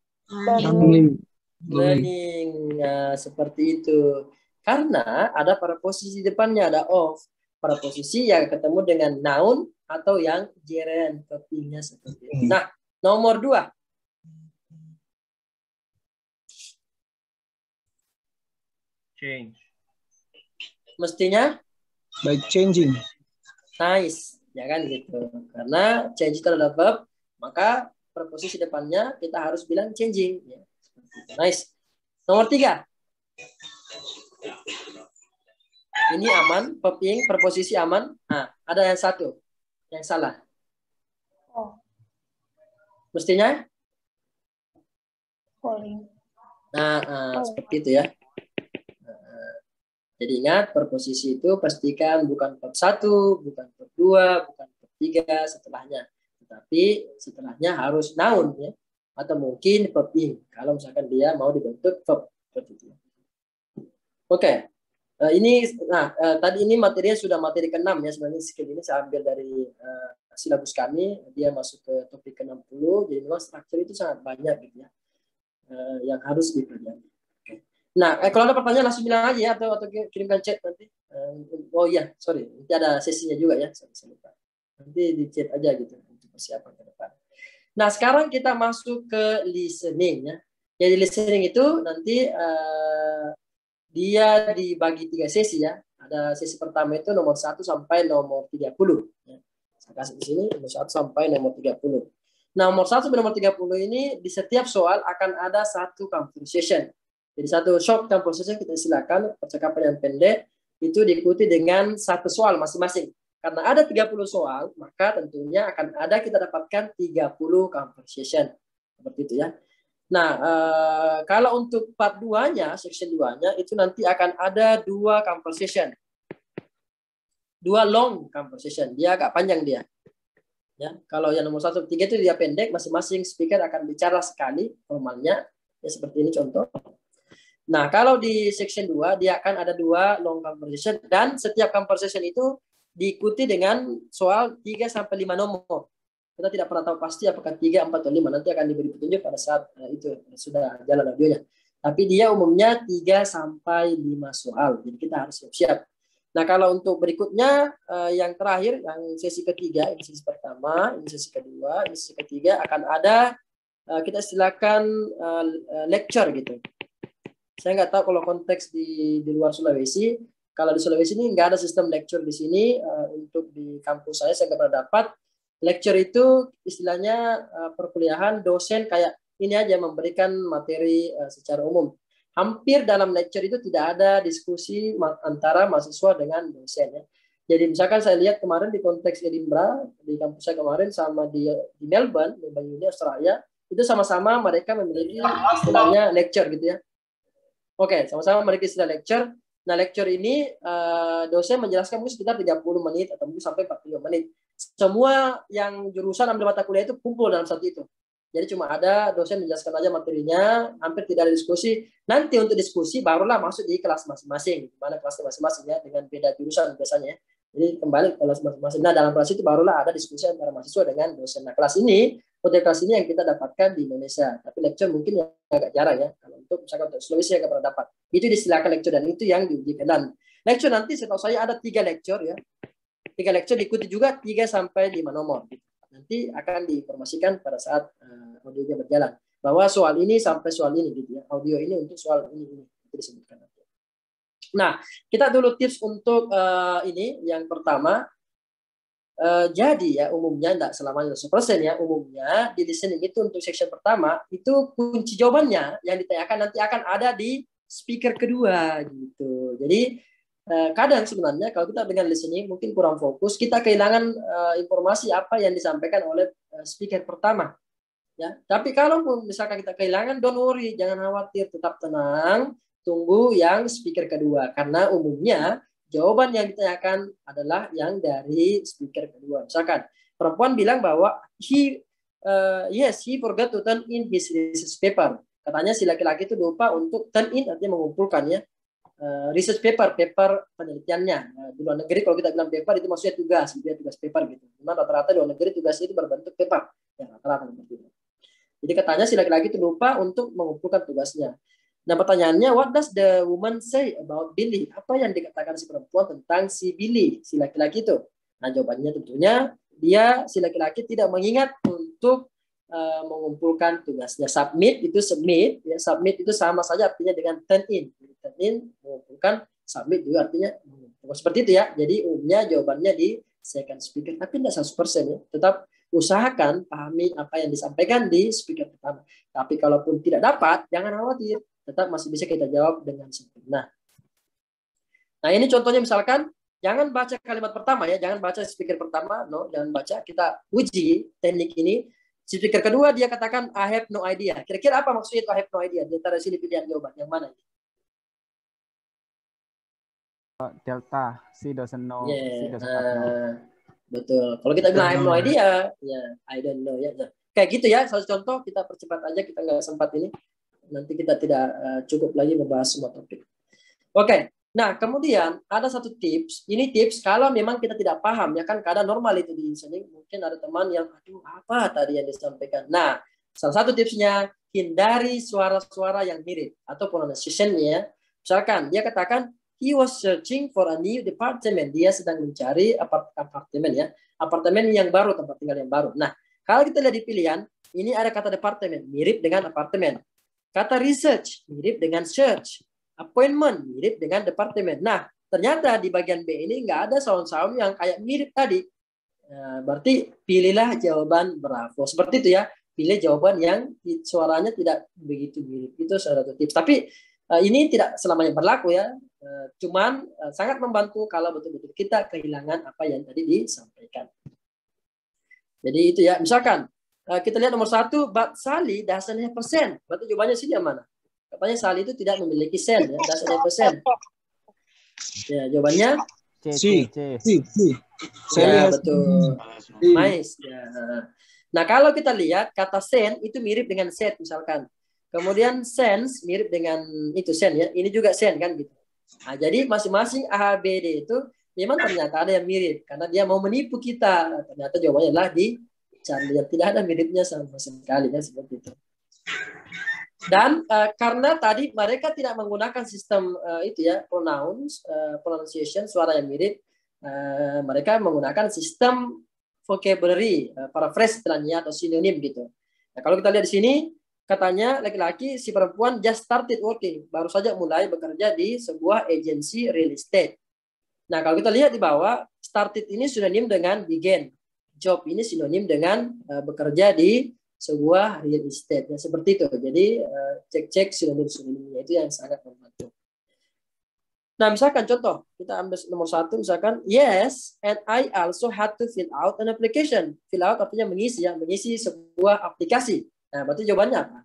learning. Ya, seperti itu. Karena ada preposisi depannya, ada of. Preposisi yang ketemu dengan noun atau yang gerund, topinya seperti itu. Nah, nomor 2. Change. Mestinya By changing. nice, ya kan gitu. Karena change itu adalah verb, maka preposisi depannya kita harus bilang changing. Ya, nice. Nomor 3. Ini aman, verb ing, preposisi aman. Nah, ada yang satu yang salah. Mestinya? Falling. Nah, seperti itu ya. Jadi ingat, preposisi itu pastikan bukan verb 1, bukan verb 2, bukan verb 3 setelahnya. Tetapi setelahnya harus noun ya. Atau mungkin verb ing kalau misalkan dia mau dibentuk verb seperti itu. Oke. Tadi ini materinya sudah materi ke-6 ya. Sebenarnya skill ini saya ambil dari silabus kami. Dia masuk ke topik ke-60. Jadi memang struktur itu sangat banyak gitu ya. Yang harus dipelajari. Nah, kalau ada pertanyaan langsung bilang aja ya, atau kirimkan chat nanti. Oh iya, sorry, nanti ada sesinya juga ya. Saya lupa. Nanti di chat aja gitu untuk persiapan ke depan. Nah, sekarang kita masuk ke listening ya. Jadi listening itu nanti dia dibagi 3 sesi ya. Ada sesi pertama itu nomor 1 sampai nomor 30. Ya. Saya kasih di sini nomor 1 sampai nomor 30. Nah, nomor 1 sampai nomor 30 ini di setiap soal akan ada satu conversation. Jadi satu short conversation kita silakan percakapan yang pendek itu diikuti dengan satu soal masing-masing. Karena ada 30 soal, maka tentunya akan ada kita dapatkan 30 conversation. Seperti itu ya. Nah, kalau untuk part 2-nya, section 2-nya itu nanti akan ada 2 conversation. 2 long conversation. Dia agak panjang dia. Ya, kalau yang nomor 1 3 itu dia pendek, masing-masing speaker akan bicara sekali normalnya. Ya seperti ini contoh. Nah, kalau di section 2 dia akan ada 2 long conversation dan setiap conversation itu diikuti dengan soal 3 sampai 5 nomor. Kita tidak pernah tahu pasti apakah 3, 4 atau 5, nanti akan diberi petunjuk pada saat itu sudah jalan audionya. Tapi dia umumnya 3 sampai 5 soal. Jadi kita harus siap-siap. Nah, kalau untuk berikutnya yang terakhir, yang sesi ketiga, ini sesi pertama, ini sesi kedua, ini sesi ketiga akan ada kita istilahkan lecture gitu. Saya nggak tahu kalau konteks di luar Sulawesi. Kalau di Sulawesi ini nggak ada sistem lecture di sini. Untuk di kampus saya nggak pernah dapat. Lecture itu istilahnya perkuliahan dosen kayak ini aja memberikan materi secara umum. Hampir dalam lecture itu tidak ada diskusi antara mahasiswa dengan dosen ya. Jadi misalkan saya lihat kemarin di konteks Edinburgh, di kampus saya kemarin sama di Melbourne, di Australia, itu sama-sama mereka memiliki istilahnya lecture gitu ya. Oke, sama-sama mereka istilah lecture. Nah, lecture ini dosen menjelaskan mungkin sekitar 30 menit atau mungkin sampai 45 menit. Semua yang jurusan ambil mata kuliah itu kumpul dalam satu itu. Jadi cuma ada dosen menjelaskan aja materinya, hampir tidak ada diskusi. Nanti untuk diskusi barulah masuk di kelas masing-masing. Di mana kelasnya masing-masing ya, dengan beda jurusan biasanya. Jadi kembali ke kelas masing-masing. Nah, dalam kelas itu barulah ada diskusi antara mahasiswa dengan dosen. Nah, kelas ini, model kelas ini yang kita dapatkan di Indonesia. Tapi lecture mungkin yang agak jarang ya. Kalau untuk misalkan untuk Sulawesi yang pernah dapat. Itu disilakan lecture dan itu yang diujikan. Dan lecture nanti setahu saya ada 3 lecture ya. 3 lecture diikuti juga 3 sampai 5 nomor. Nanti akan diinformasikan pada saat audionya berjalan. Bahwa soal ini sampai soal ini gitu ya. Audio ini untuk soal ini. Itu disebutkan nanti. Nah, kita dulu tips untuk ini. Yang pertama, jadi ya umumnya tidak selamanya 100% ya, umumnya di listening itu untuk section pertama itu kunci jawabannya yang ditanyakan nanti akan ada di speaker kedua gitu. Jadi kadang sebenarnya kalau kita dengan listening mungkin kurang fokus, kita kehilangan informasi apa yang disampaikan oleh speaker pertama. Ya, tapi kalau misalkan kita kehilangan, don't worry, jangan khawatir, tetap tenang, tunggu yang speaker kedua, karena umumnya jawaban yang ditanyakan adalah yang dari speaker kedua. Misalkan perempuan bilang bahwa he forgot to turn in his research paper. Katanya si laki-laki itu lupa untuk turn in, artinya mengumpulkan ya research paper penelitiannya. Di luar negeri kalau kita bilang paper itu maksudnya tugas, tugas paper gitu. Memang rata-rata di luar negeri tugasnya itu berbentuk paper, ya rata-rata seperti itu. Jadi katanya si laki-laki itu lupa untuk mengumpulkan tugasnya. Nah pertanyaannya, what does the woman say about Billy? Apa yang dikatakan si perempuan tentang si Billy, si laki-laki itu? Nah jawabannya tentunya si laki-laki tidak mengingat untuk mengumpulkan tugasnya. Submit itu submit, ya submit itu sama saja artinya dengan turn in. Turn in mengumpulkan, submit juga artinya seperti itu ya. Jadi umumnya jawabannya di second speaker, tapi tidak 100% ya. Tetap usahakan pahami apa yang disampaikan di speaker pertama. Tapi kalaupun tidak dapat, jangan khawatir, tetap masih bisa kita jawab dengan sempurna. Nah ini contohnya misalkan, jangan baca kalimat pertama ya, jangan baca speaker pertama, no, jangan baca. Kita uji teknik ini. Speaker kedua dia katakan I have no idea. Kira-kira apa maksudnya itu I have no idea? Di antara sini pilihan jawaban yang mana? Delta, she doesn't know. Yeah. She doesn't know. Betul. Kalau kita bilang I have no idea, ya I don't know ya. Kayak gitu ya. Salah contoh kita percepat aja, kita nggak sempat ini. Nanti kita tidak cukup lagi membahas semua topik. Oke. Nah kemudian ada satu tips. Ini tips kalau memang kita tidak paham ya kan, kadang normal itu di sini. Mungkin ada teman yang aduh apa tadi yang disampaikan. Nah salah satu tipsnya, hindari suara-suara yang mirip atau pronunciation-nya. Misalkan dia katakan he was searching for a new department. Dia sedang mencari apartemen ya. Apartemen yang baru, tempat tinggal yang baru. Nah, kalau kita lihat di pilihan, ini ada kata departemen, mirip dengan apartemen. Kata research, mirip dengan search. Appointment, mirip dengan departemen. Nah, ternyata di bagian B ini nggak ada sound-sound yang kayak mirip tadi. Berarti pilihlah jawaban bravo. Seperti itu ya. Pilih jawaban yang suaranya tidak begitu mirip. Itu salah satu tips. Tapi ini tidak selamanya berlaku ya. Cuman sangat membantu kalau betul-betul kita kehilangan apa yang tadi disampaikan. Jadi itu ya. Misalkan kita lihat nomor 1, but Sally doesn't have a cent. Berarti jawabannya sini yang mana? Katanya Sally itu tidak memiliki sen ya, doesn't have a cent. Ya, jawabannya C. Ya, betul. Nice. Ya. Nah, kalau kita lihat kata sen itu mirip dengan set misalkan. Kemudian sense mirip dengan itu sen ya. Ini juga sen kan gitu. Nah, jadi masing-masing A, B, D itu memang ternyata ada yang mirip karena dia mau menipu kita. Nah, ternyata jawabannya adalah di Charlie yang tidak ada miripnya sama sekali ya, seperti itu. Dan karena tadi mereka tidak menggunakan sistem itu ya pronunciation, suara yang mirip, mereka menggunakan sistem vocabulary, paraphrase istilahnya atau sinonim gitu. Nah, kalau kita lihat di sini katanya laki-laki, si perempuan just started working, baru saja mulai bekerja di sebuah agensi real estate. Nah, kalau kita lihat di bawah, started ini sinonim dengan began, job ini sinonim dengan bekerja di sebuah real estate ya, seperti itu. Jadi cek-cek sinonim-sinonimnya itu yang sangat membantu. Nah, misalkan contoh kita ambil nomor 1 misalkan yes and I also had to fill out an application. Fill out artinya mengisi ya, mengisi sebuah aplikasi. Nah, berarti jawabannya apa?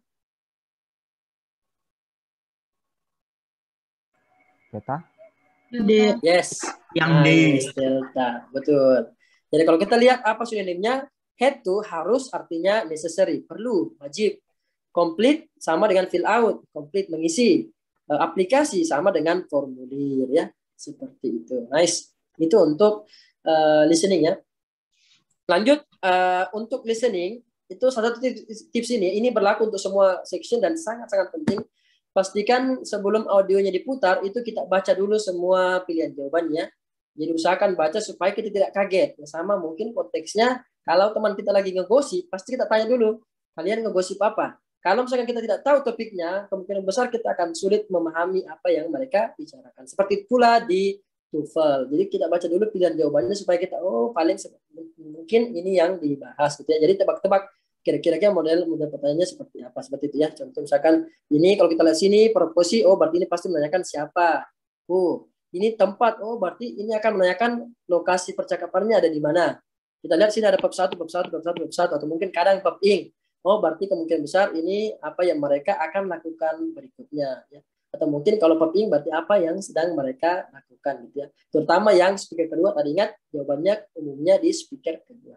Delta. D. Yes. Yang D. Delta. Betul. Jadi kalau kita lihat apa sinonimnya, had to harus artinya necessary, perlu, wajib. Complete sama dengan fill out, complete mengisi. Aplikasi sama dengan formulir ya, seperti itu. Nice. Itu untuk listening ya. Lanjut untuk listening itu salah satu tips ini berlaku untuk semua section dan sangat-sangat penting. Pastikan sebelum audionya diputar itu kita baca dulu semua pilihan jawabannya. Jadi usahakan baca supaya kita tidak kaget. Ya, sama mungkin konteksnya kalau teman kita lagi ngegosip, pasti kita tanya dulu, kalian ngegosip apa? Kalau misalkan kita tidak tahu topiknya, kemungkinan besar kita akan sulit memahami apa yang mereka bicarakan. Seperti pula di TOEFL. Jadi kita baca dulu pilihan jawabannya supaya kita, paling mungkin ini yang dibahas. Gitu ya. Jadi tebak-tebak kira-kira model pertanyaannya seperti apa. Seperti itu ya. Contoh misalkan ini kalau kita lihat sini, proposi, berarti ini pasti menanyakan siapa. Ini tempat, berarti ini akan menanyakan lokasi percakapannya ada di mana. Kita lihat sini ada bab 1, atau mungkin kadang bab ing. oh berarti kemungkinan besar ini apa yang mereka akan lakukan berikutnya, ya. Atau mungkin kalau popping berarti apa yang sedang mereka lakukan, gitu ya. Terutama yang speaker kedua, tadi ingat jawabannya umumnya di speaker kedua.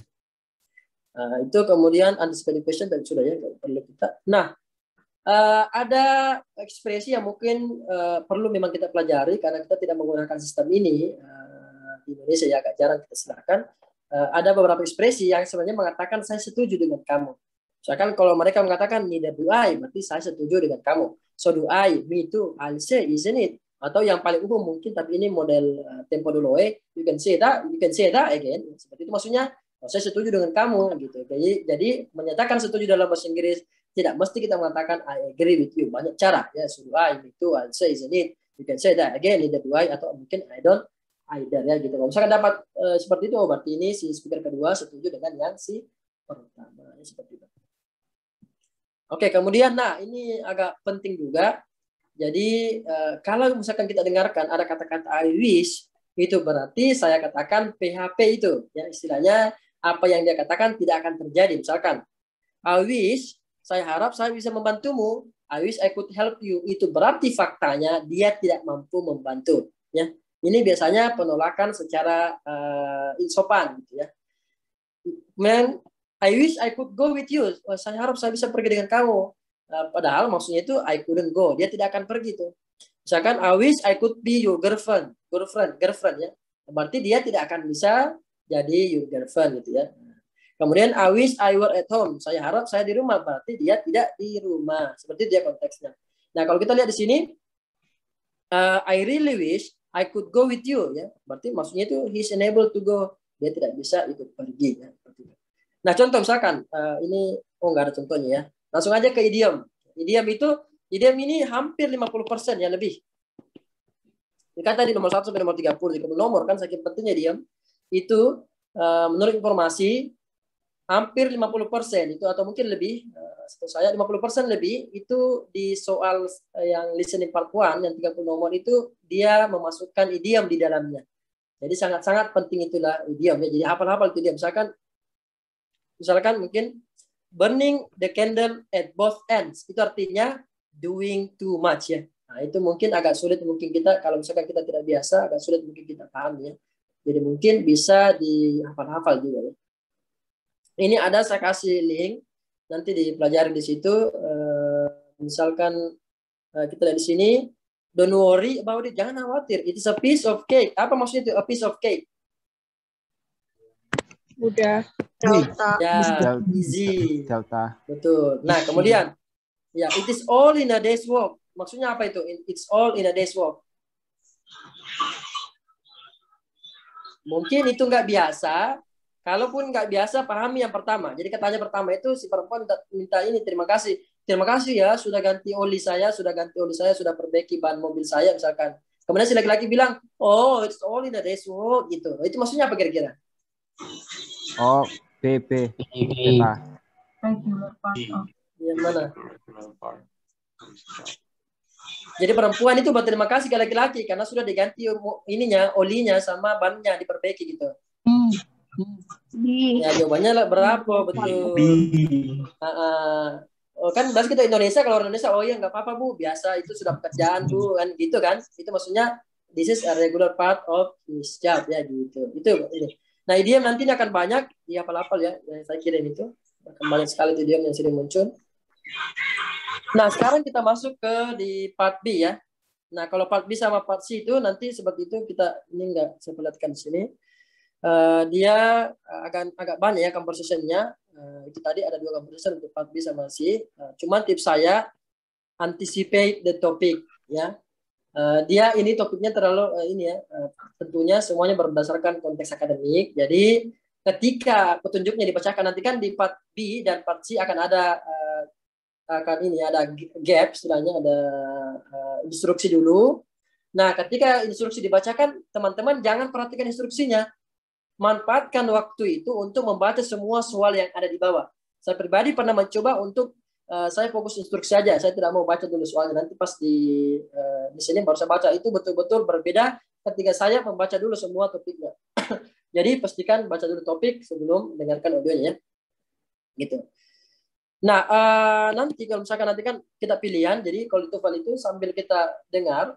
Itu kemudian anticipated question tadi sudah ya, nggak perlu kita. Nah, ada ekspresi yang mungkin perlu memang kita pelajari karena kita tidak menggunakan sistem ini di Indonesia ya, agak jarang kita serahkan. Ada beberapa ekspresi yang sebenarnya mengatakan saya setuju dengan kamu. Misalkan kalau mereka mengatakan neither do I, berarti saya setuju dengan kamu. So do I, me too, I'll say, isn't it? Atau yang paling umum mungkin, tapi ini model tempo dulu, you can say that again. Seperti itu maksudnya, saya setuju dengan kamu, gitu. Jadi menyatakan setuju dalam bahasa Inggris tidak mesti kita mengatakan I agree with you. Banyak cara, ya. So do I, me too, I'll say, isn't it? You can say that again, neither do I, atau mungkin I don't either, ya, gitu. Kalau misalkan dapat seperti itu, berarti ini si speaker kedua setuju dengan yang si pertama, ya, seperti itu. Oke, kemudian, nah ini agak penting juga. Jadi kalau misalkan kita dengarkan ada kata-kata I wish, itu berarti saya katakan PHP itu, ya, istilahnya apa yang dia katakan tidak akan terjadi. Misalkan I wish, saya harap saya bisa membantumu. I wish I could help you. Itu berarti faktanya dia tidak mampu membantu, ya. Ini biasanya penolakan secara sopan, gitu ya. Kemudian I wish I could go with you. Saya harap saya bisa pergi dengan kamu. Padahal maksudnya itu I couldn't go. Dia tidak akan pergi tuh. Misalkan I wish I could be your girlfriend ya. Berarti dia tidak akan bisa jadi your girlfriend, gitu ya. Kemudian I wish I were at home. Saya harap saya di rumah. Berarti dia tidak di rumah. Seperti dia konteksnya. Nah, kalau kita lihat di sini I really wish I could go with you, ya. Berarti maksudnya itu he's unable to go. Dia tidak bisa ikut pergi, ya. Nah, contoh misalkan ini nggak ada contohnya, ya. Langsung aja ke idiom. Idiom ini hampir 50% ya lebih. Ini kan tadi nomor 1 sampai nomor 30 di nomor kan saking pentingnya idiom. Itu menurut informasi hampir 50% itu atau mungkin lebih, setahu saya 50% lebih itu di soal yang listening part 1 yang 30 nomor itu dia memasukkan idiom di dalamnya. Jadi sangat-sangat penting itulah idiom, ya. Jadi hafal-hafal itu idiom. Misalkan mungkin burning the candle at both ends. Itu artinya doing too much, ya. Nah, itu mungkin agak sulit mungkin kita, kalau misalkan kita tidak biasa, agak sulit mungkin kita paham, ya. Jadi mungkin bisa dihafal-hafal juga, ya. Ini ada saya kasih link, nanti dipelajari di situ. Misalkan kita lihat di sini, don't worry about it, jangan khawatir. It is a piece of cake. Apa maksudnya itu a piece of cake? Udah. Delta. Ya, easy. Delta. Betul. Nah, kemudian, ya, it is all in a day's work. Maksudnya apa itu? It's all in a day's work. Mungkin itu nggak biasa. Kalaupun nggak biasa, pahami yang pertama. Jadi katanya pertama itu si perempuan minta ini, terima kasih. Terima kasih ya, sudah ganti oli saya, sudah perbaiki ban mobil saya, misalkan. Kemudian si laki-laki bilang, oh, it's all in a day's work, gitu. Itu maksudnya apa kira-kira? Oh, PP. Beta. Yang mana? Jadi perempuan itu berterima kasih ke laki-laki karena sudah diganti ininya, olinya sama bannya diperbaiki, gitu. Ya, jawabannya lah berapa, betul. Kan bahas kita Indonesia, kalau orang Indonesia, oh ya nggak apa-apa Bu, biasa itu sudah pekerjaan Bu, kan gitu kan. Itu maksudnya this is a regular part of his job, ya gitu. Itu ini. Nah, idiom nantinya akan banyak, dihafal-hafal ya. Saya kirim itu. Banyak sekali idiom yang sering muncul. Nah, sekarang kita masuk ke di part B, ya. Nah, kalau part B sama part C itu nanti seperti itu kita ini nggak saya perlihatkan di sini. Dia agak banyak ya composition-nya. Itu tadi ada 2 composition untuk part B sama C. Cuman tips saya anticipate the topic, ya. Dia ini topiknya terlalu ini ya, tentunya semuanya berdasarkan konteks akademik. Jadi ketika petunjuknya dibacakan nanti kan di part B dan part C akan ada ada gap, istilahnya ada instruksi dulu. Nah, ketika instruksi dibacakan, teman-teman jangan perhatikan instruksinya. Manfaatkan waktu itu untuk membaca semua soal yang ada di bawah. Saya pribadi pernah mencoba untuk saya fokus instruksi saja. Saya tidak mau baca dulu soalnya. Nanti pas di sini baru saya baca. Itu betul-betul berbeda ketika saya membaca dulu semua topiknya. Jadi pastikan baca dulu topik sebelum mendengarkan audionya, ya. Gitu. Nah, nanti kalau misalkan nanti kan kita pilihan, jadi kalau di TOEFL itu sambil kita dengar,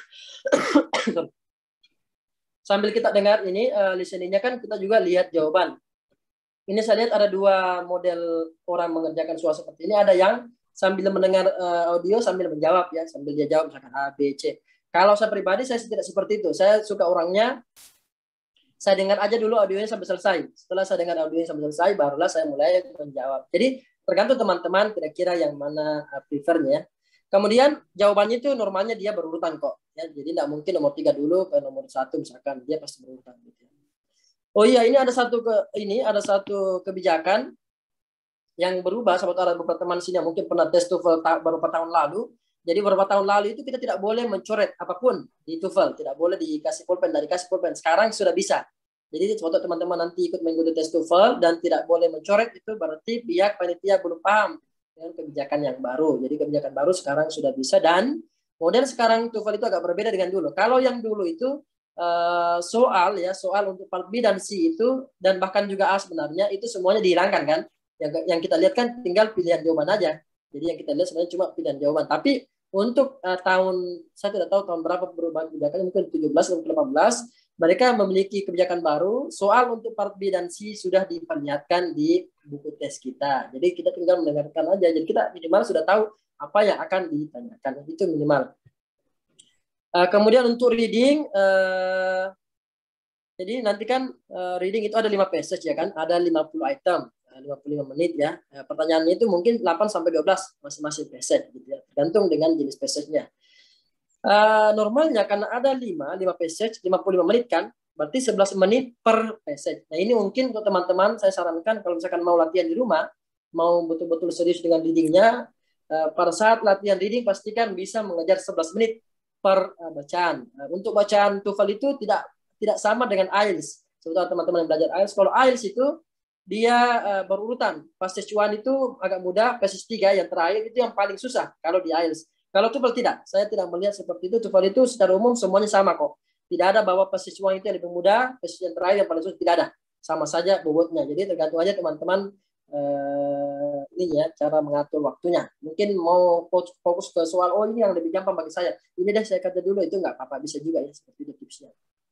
ini listeningnya kan kita juga lihat jawaban. Ini saya lihat ada dua model orang mengerjakan soal seperti ini. Ada yang sambil mendengar audio sambil menjawab ya, sambil dia jawab misalkan A, B, C. Kalau saya pribadi saya tidak seperti itu. Saya suka orangnya saya dengar aja dulu audionya sampai selesai. Setelah saya dengar audionya sampai selesai, barulah saya mulai menjawab. Jadi tergantung teman-teman kira-kira yang mana prefernya. Kemudian jawabannya itu normalnya dia berurutan kok. Ya, jadi tidak mungkin nomor 3 dulu ke nomor 1 misalkan, dia pasti berurutan. Gitu. Oh iya, ini ada satu kebijakan yang berubah. Sahabat ada beberapa teman sini yang mungkin pernah tes TOEFL beberapa tahun lalu. Jadi beberapa tahun lalu itu kita tidak boleh mencoret apapun di TOEFL, tidak boleh dikasih pulpen, dari kasih pulpen. Sekarang sudah bisa. Jadi waktu teman-teman nanti ikut mengikuti tes TOEFL dan tidak boleh mencoret, itu berarti pihak panitia belum paham dengan kebijakan yang baru. Jadi kebijakan baru sekarang sudah bisa, dan model sekarang TOEFL itu agak berbeda dengan dulu. Kalau yang dulu itu soal untuk part B dan C itu, dan bahkan juga A sebenarnya itu semuanya dihilangkan kan. Yang kita lihat kan tinggal pilihan jawaban aja. Jadi yang kita lihat sebenarnya cuma pilihan jawaban. Tapi untuk saya tidak tahu tahun berapa perubahan kebijakan, mungkin 17 atau 18, mereka memiliki kebijakan baru. Soal untuk part B dan C sudah diperlihatkan di buku tes kita. Jadi kita tinggal mendengarkan aja. Jadi kita minimal sudah tahu apa yang akan ditanyakan. Itu minimal. Kemudian untuk reading, jadi nanti kan reading itu ada 5 passage ya kan, ada 50 item, 55 menit ya. Pertanyaannya itu mungkin 8 sampai 12 masing-masing passage gitu ya, tergantung dengan jenis passage-nya. Normalnya karena ada 5 passage 55 menit kan, berarti 11 menit per passage. Nah, ini mungkin untuk teman-teman saya sarankan kalau misalkan mau latihan di rumah, mau betul-betul serius dengan readingnya, pada saat latihan reading pastikan bisa mengejar 11 menit per bacaan. Untuk bacaan TOEFL itu tidak sama dengan IELTS. Sebetulnya teman-teman yang belajar IELTS, kalau IELTS itu dia berurutan. Passage 1 itu agak mudah, passage 3 yang terakhir itu yang paling susah kalau di IELTS. Kalau TOEFL tidak, saya tidak melihat seperti itu. TOEFL itu secara umum semuanya sama kok. Tidak ada bahwa passage 1 itu yang lebih mudah, passage yang terakhir yang paling susah, tidak ada. Sama saja bobotnya. Jadi tergantung aja teman-teman ini ya, cara mengatur waktunya. Mungkin mau fokus ke soal, oh ini yang lebih gampang bagi saya, ini deh saya kerja dulu, itu nggak apa-apa, bisa juga ya, seperti itu tipsnya.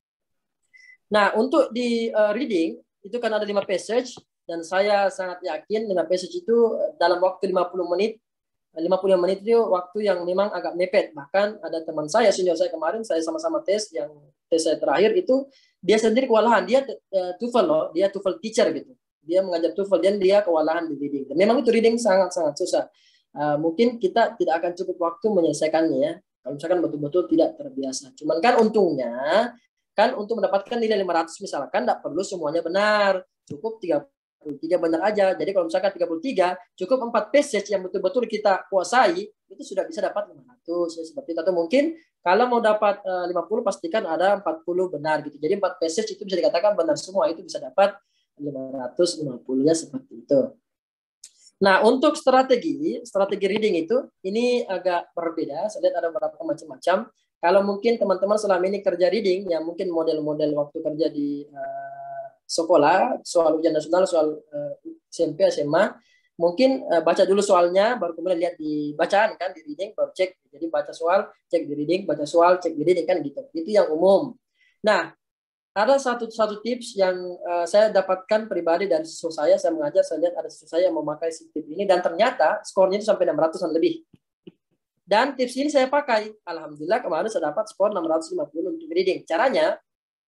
Nah, untuk di reading itu kan ada 5 passage, dan saya sangat yakin 5 passage itu dalam waktu 50 menit 55 menit itu waktu yang memang agak mepet. Bahkan ada teman saya, senior saya kemarin, saya sama-sama tes, yang tes saya terakhir itu dia sendiri kewalahan. Dia TOEFL loh, dia TOEFL teacher gitu. Dia mengajar TOEFL dan dia kewalahan di reading. Dan memang itu reading sangat-sangat susah. Mungkin kita tidak akan cukup waktu menyelesaikannya ya, kalau misalkan betul-betul tidak terbiasa. Cuman kan untungnya, kan untuk mendapatkan nilai 500 misalkan tidak perlu semuanya benar. Cukup 33 benar aja. Jadi kalau misalkan 33, cukup 4 passage yang betul-betul kita kuasai, itu sudah bisa dapat 500. Ya, seperti itu. Atau mungkin kalau mau dapat 50, pastikan ada 40 benar gitu. Jadi 4 passage itu bisa dikatakan benar semua, itu bisa dapat 550-nya seperti itu. Nah, untuk strategi reading itu, ini agak berbeda. Saya lihat ada beberapa macam-macam. Kalau mungkin teman-teman selama ini kerja reading, ya mungkin model-model waktu kerja di sekolah, soal ujian nasional, soal SMP, SMA, mungkin baca dulu soalnya, baru kemudian lihat di bacaan kan, di reading, baru cek. Jadi baca soal, cek di reading, baca soal, cek di reading kan gitu. Itu yang umum. Nah, ada satu tips yang saya dapatkan pribadi dari siswa saya mengajar, saya lihat ada siswa saya yang memakai si tips ini, dan ternyata skornya itu sampai 600-an lebih. Dan tips ini saya pakai. Alhamdulillah kemarin saya dapat skor 650 untuk reading. Caranya,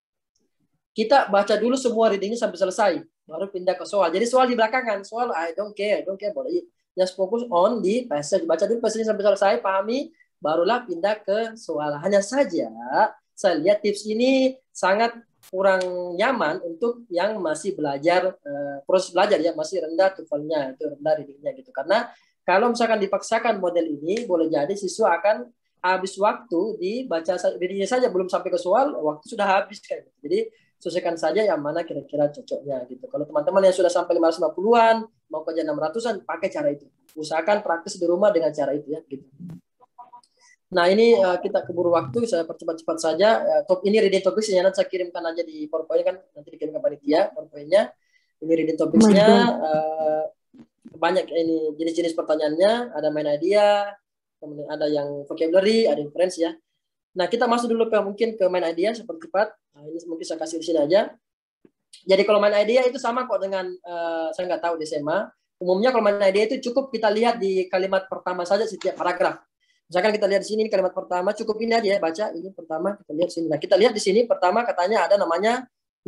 kita baca dulu semua readingnya sampai selesai, baru pindah ke soal. Jadi soal di belakangan, soal I don't care boleh. Just fokus on di passage. Baca dulu passage sampai selesai, pahami, barulah pindah ke soal. Hanya saja, saya lihat tips ini sangat kurang nyaman untuk yang masih belajar, proses belajar ya, masih rendah TOEFL-nya, itu rendah readingnya gitu. Karena kalau misalkan dipaksakan model ini, boleh jadi siswa akan habis waktu dibaca readingnya saja, belum sampai ke soal, waktu sudah habis kayak gitu. Jadi sesuaikan saja yang mana kira-kira cocoknya gitu. Kalau teman-teman yang sudah sampai 550-an, mau kerja 600-an, pakai cara itu. Usahakan praktis di rumah dengan cara itu ya gitu. Nah, ini kita keburu waktu, saya percepat-cepat saja. Ini reading topics-nya, nanti saya kirimkan aja di PowerPoint kan, nanti dikirim ke panitia PowerPoint-nya. Ini reading topics-nya. banyak ini jenis-jenis pertanyaannya, ada main idea, kemudian ada yang vocabulary, ada inference ya. Nah, kita masuk dulu mungkin ke main idea seperti cepat. Nah, ini mungkin saya kasih di sini aja. Jadi kalau main idea itu sama kok dengan saya nggak tahu di SMA. Umumnya kalau main idea itu cukup kita lihat di kalimat pertama saja setiap paragraf. Misalkan kita lihat di sini kalimat pertama, cukup ini aja ya, baca ini pertama, kita lihat sini. Nah, kita lihat di sini pertama katanya ada namanya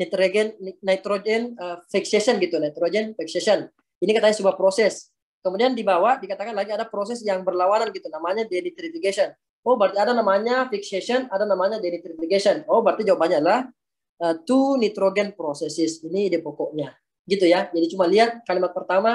nitrogen fixation gitu, nitrogen fixation. Ini katanya sebuah proses. Kemudian di bawah dikatakan lagi ada proses yang berlawanan gitu, namanya denitrification. Oh, berarti ada namanya fixation, ada namanya denitrification. Oh, berarti jawabannya adalah two nitrogen processes. Ini ide pokoknya. Gitu ya. Jadi cuma lihat kalimat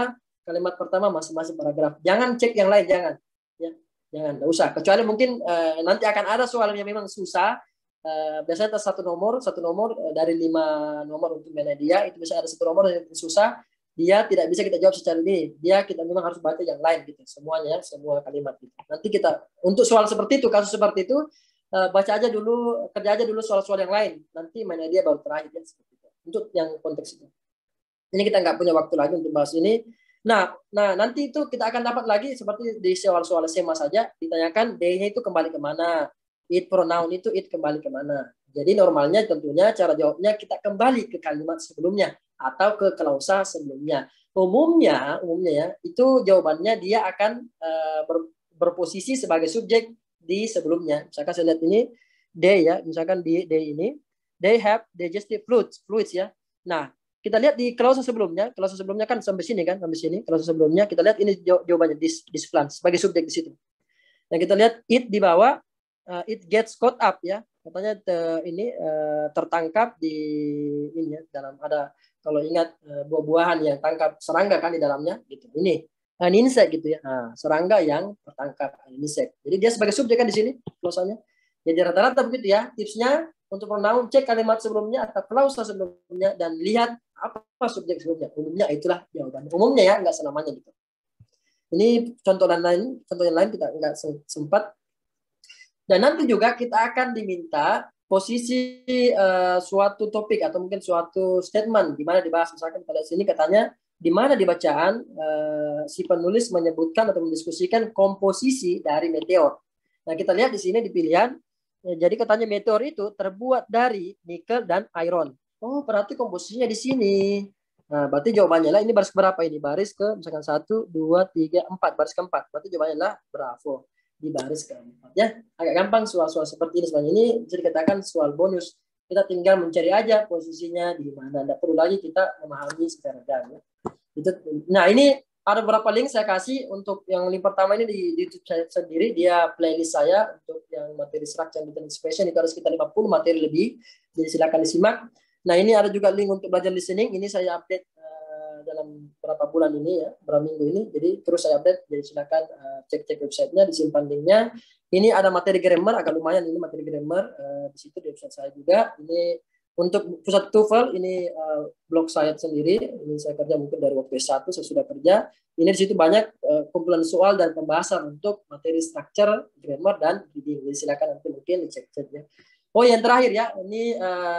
pertama masing-masing paragraf. Jangan cek yang lain, jangan. Ya, jangan, enggak usah. Kecuali mungkin nanti akan ada soal yang memang susah. Biasanya satu nomor dari 5 nomor untuk media itu bisa ada satu nomor yang susah. Dia tidak bisa kita jawab secara ini. Kita memang harus baca yang lain gitu. Semuanya, semua kalimat gitu. Nanti kita untuk soal seperti itu, kasus seperti itu, baca aja dulu, kerja aja dulu soal-soal yang lain. Nanti main idea baru terakhir ya, seperti itu. Untuk yang konteks itu. Ini kita nggak punya waktu lagi untuk bahas ini. Nah, nanti itu kita akan dapat lagi seperti di soal-soal SMA saja ditanyakan D-nya itu kembali kemana, it pronoun itu it kembali kemana. Jadi normalnya tentunya cara jawabnya kita kembali ke kalimat sebelumnya atau ke klausa sebelumnya. Umumnya ya itu jawabannya dia akan berposisi sebagai subjek di sebelumnya. Misalkan saya lihat ini they ya, misalkan di they ini they have digestive fluids ya. Nah, kita lihat di klausa sebelumnya kan sampai sini. Klausa sebelumnya kita lihat ini jawabannya this plant sebagai subjek di situ. Nah, kita lihat it di bawah, it gets caught up ya. Katanya ini tertangkap di ini ya, dalam ada kalau ingat buah-buahan yang tangkap serangga kan di dalamnya gitu. Ini an insect gitu ya. Nah, serangga yang tertangkap an insect. Jadi dia sebagai subjek kan di sini klausanya. Jadi rata-rata begitu ya. Tipsnya untuk pronoun cek kalimat sebelumnya atau klausa sebelumnya dan lihat apa subjek sebelumnya. Umumnya itulah jawabannya. Umumnya ya, nggak selamanya gitu. Ini contoh yang lain kita nggak sempat. Dan nanti juga kita akan diminta posisi suatu topik atau mungkin suatu statement di mana dibahas. Misalkan pada sini katanya di mana di bacaan si penulis menyebutkan atau mendiskusikan komposisi dari meteor. Nah, kita lihat di sini di pilihan. Jadi katanya meteor itu terbuat dari nikel dan iron. Oh, berarti komposisinya di sini. Nah, berarti jawabannya lah ini baris berapa ini? Baris ke misalkan 1, 2, 3, 4. Baris keempat. Berarti jawabannya lah bravo. Di baris keempat ya. Agak gampang soal-soal seperti ini sebenarnya. Ini bisa dikatakan soal bonus. Kita tinggal mencari aja posisinya di mana. Tidak perlu lagi kita memahami secara dalam ya. Nah, ini ada beberapa link saya kasih untuk yang link pertama ini di YouTube saya sendiri. Dia playlist saya untuk yang materi structure and expression itu ada sekitar 50 materi lebih. Jadi silakan disimak. Nah, ini ada juga link untuk belajar listening. Ini saya update dalam beberapa bulan ini ya, beberapa minggu ini. Jadi terus saya update. Jadi silakan cek websitenya, disimpan linknya. Ini ada materi grammar agak lumayan ini materi grammar di situ di website saya juga. Ini untuk pusat TOEFL ini blog saya sendiri. Ini saya kerja mungkin dari waktu S1 saya sudah kerja. Ini di situ banyak kumpulan soal dan pembahasan untuk materi structure, grammar dan reading. Jadi silakan nanti mungkin dicek ya. Oh, yang terakhir ya, ini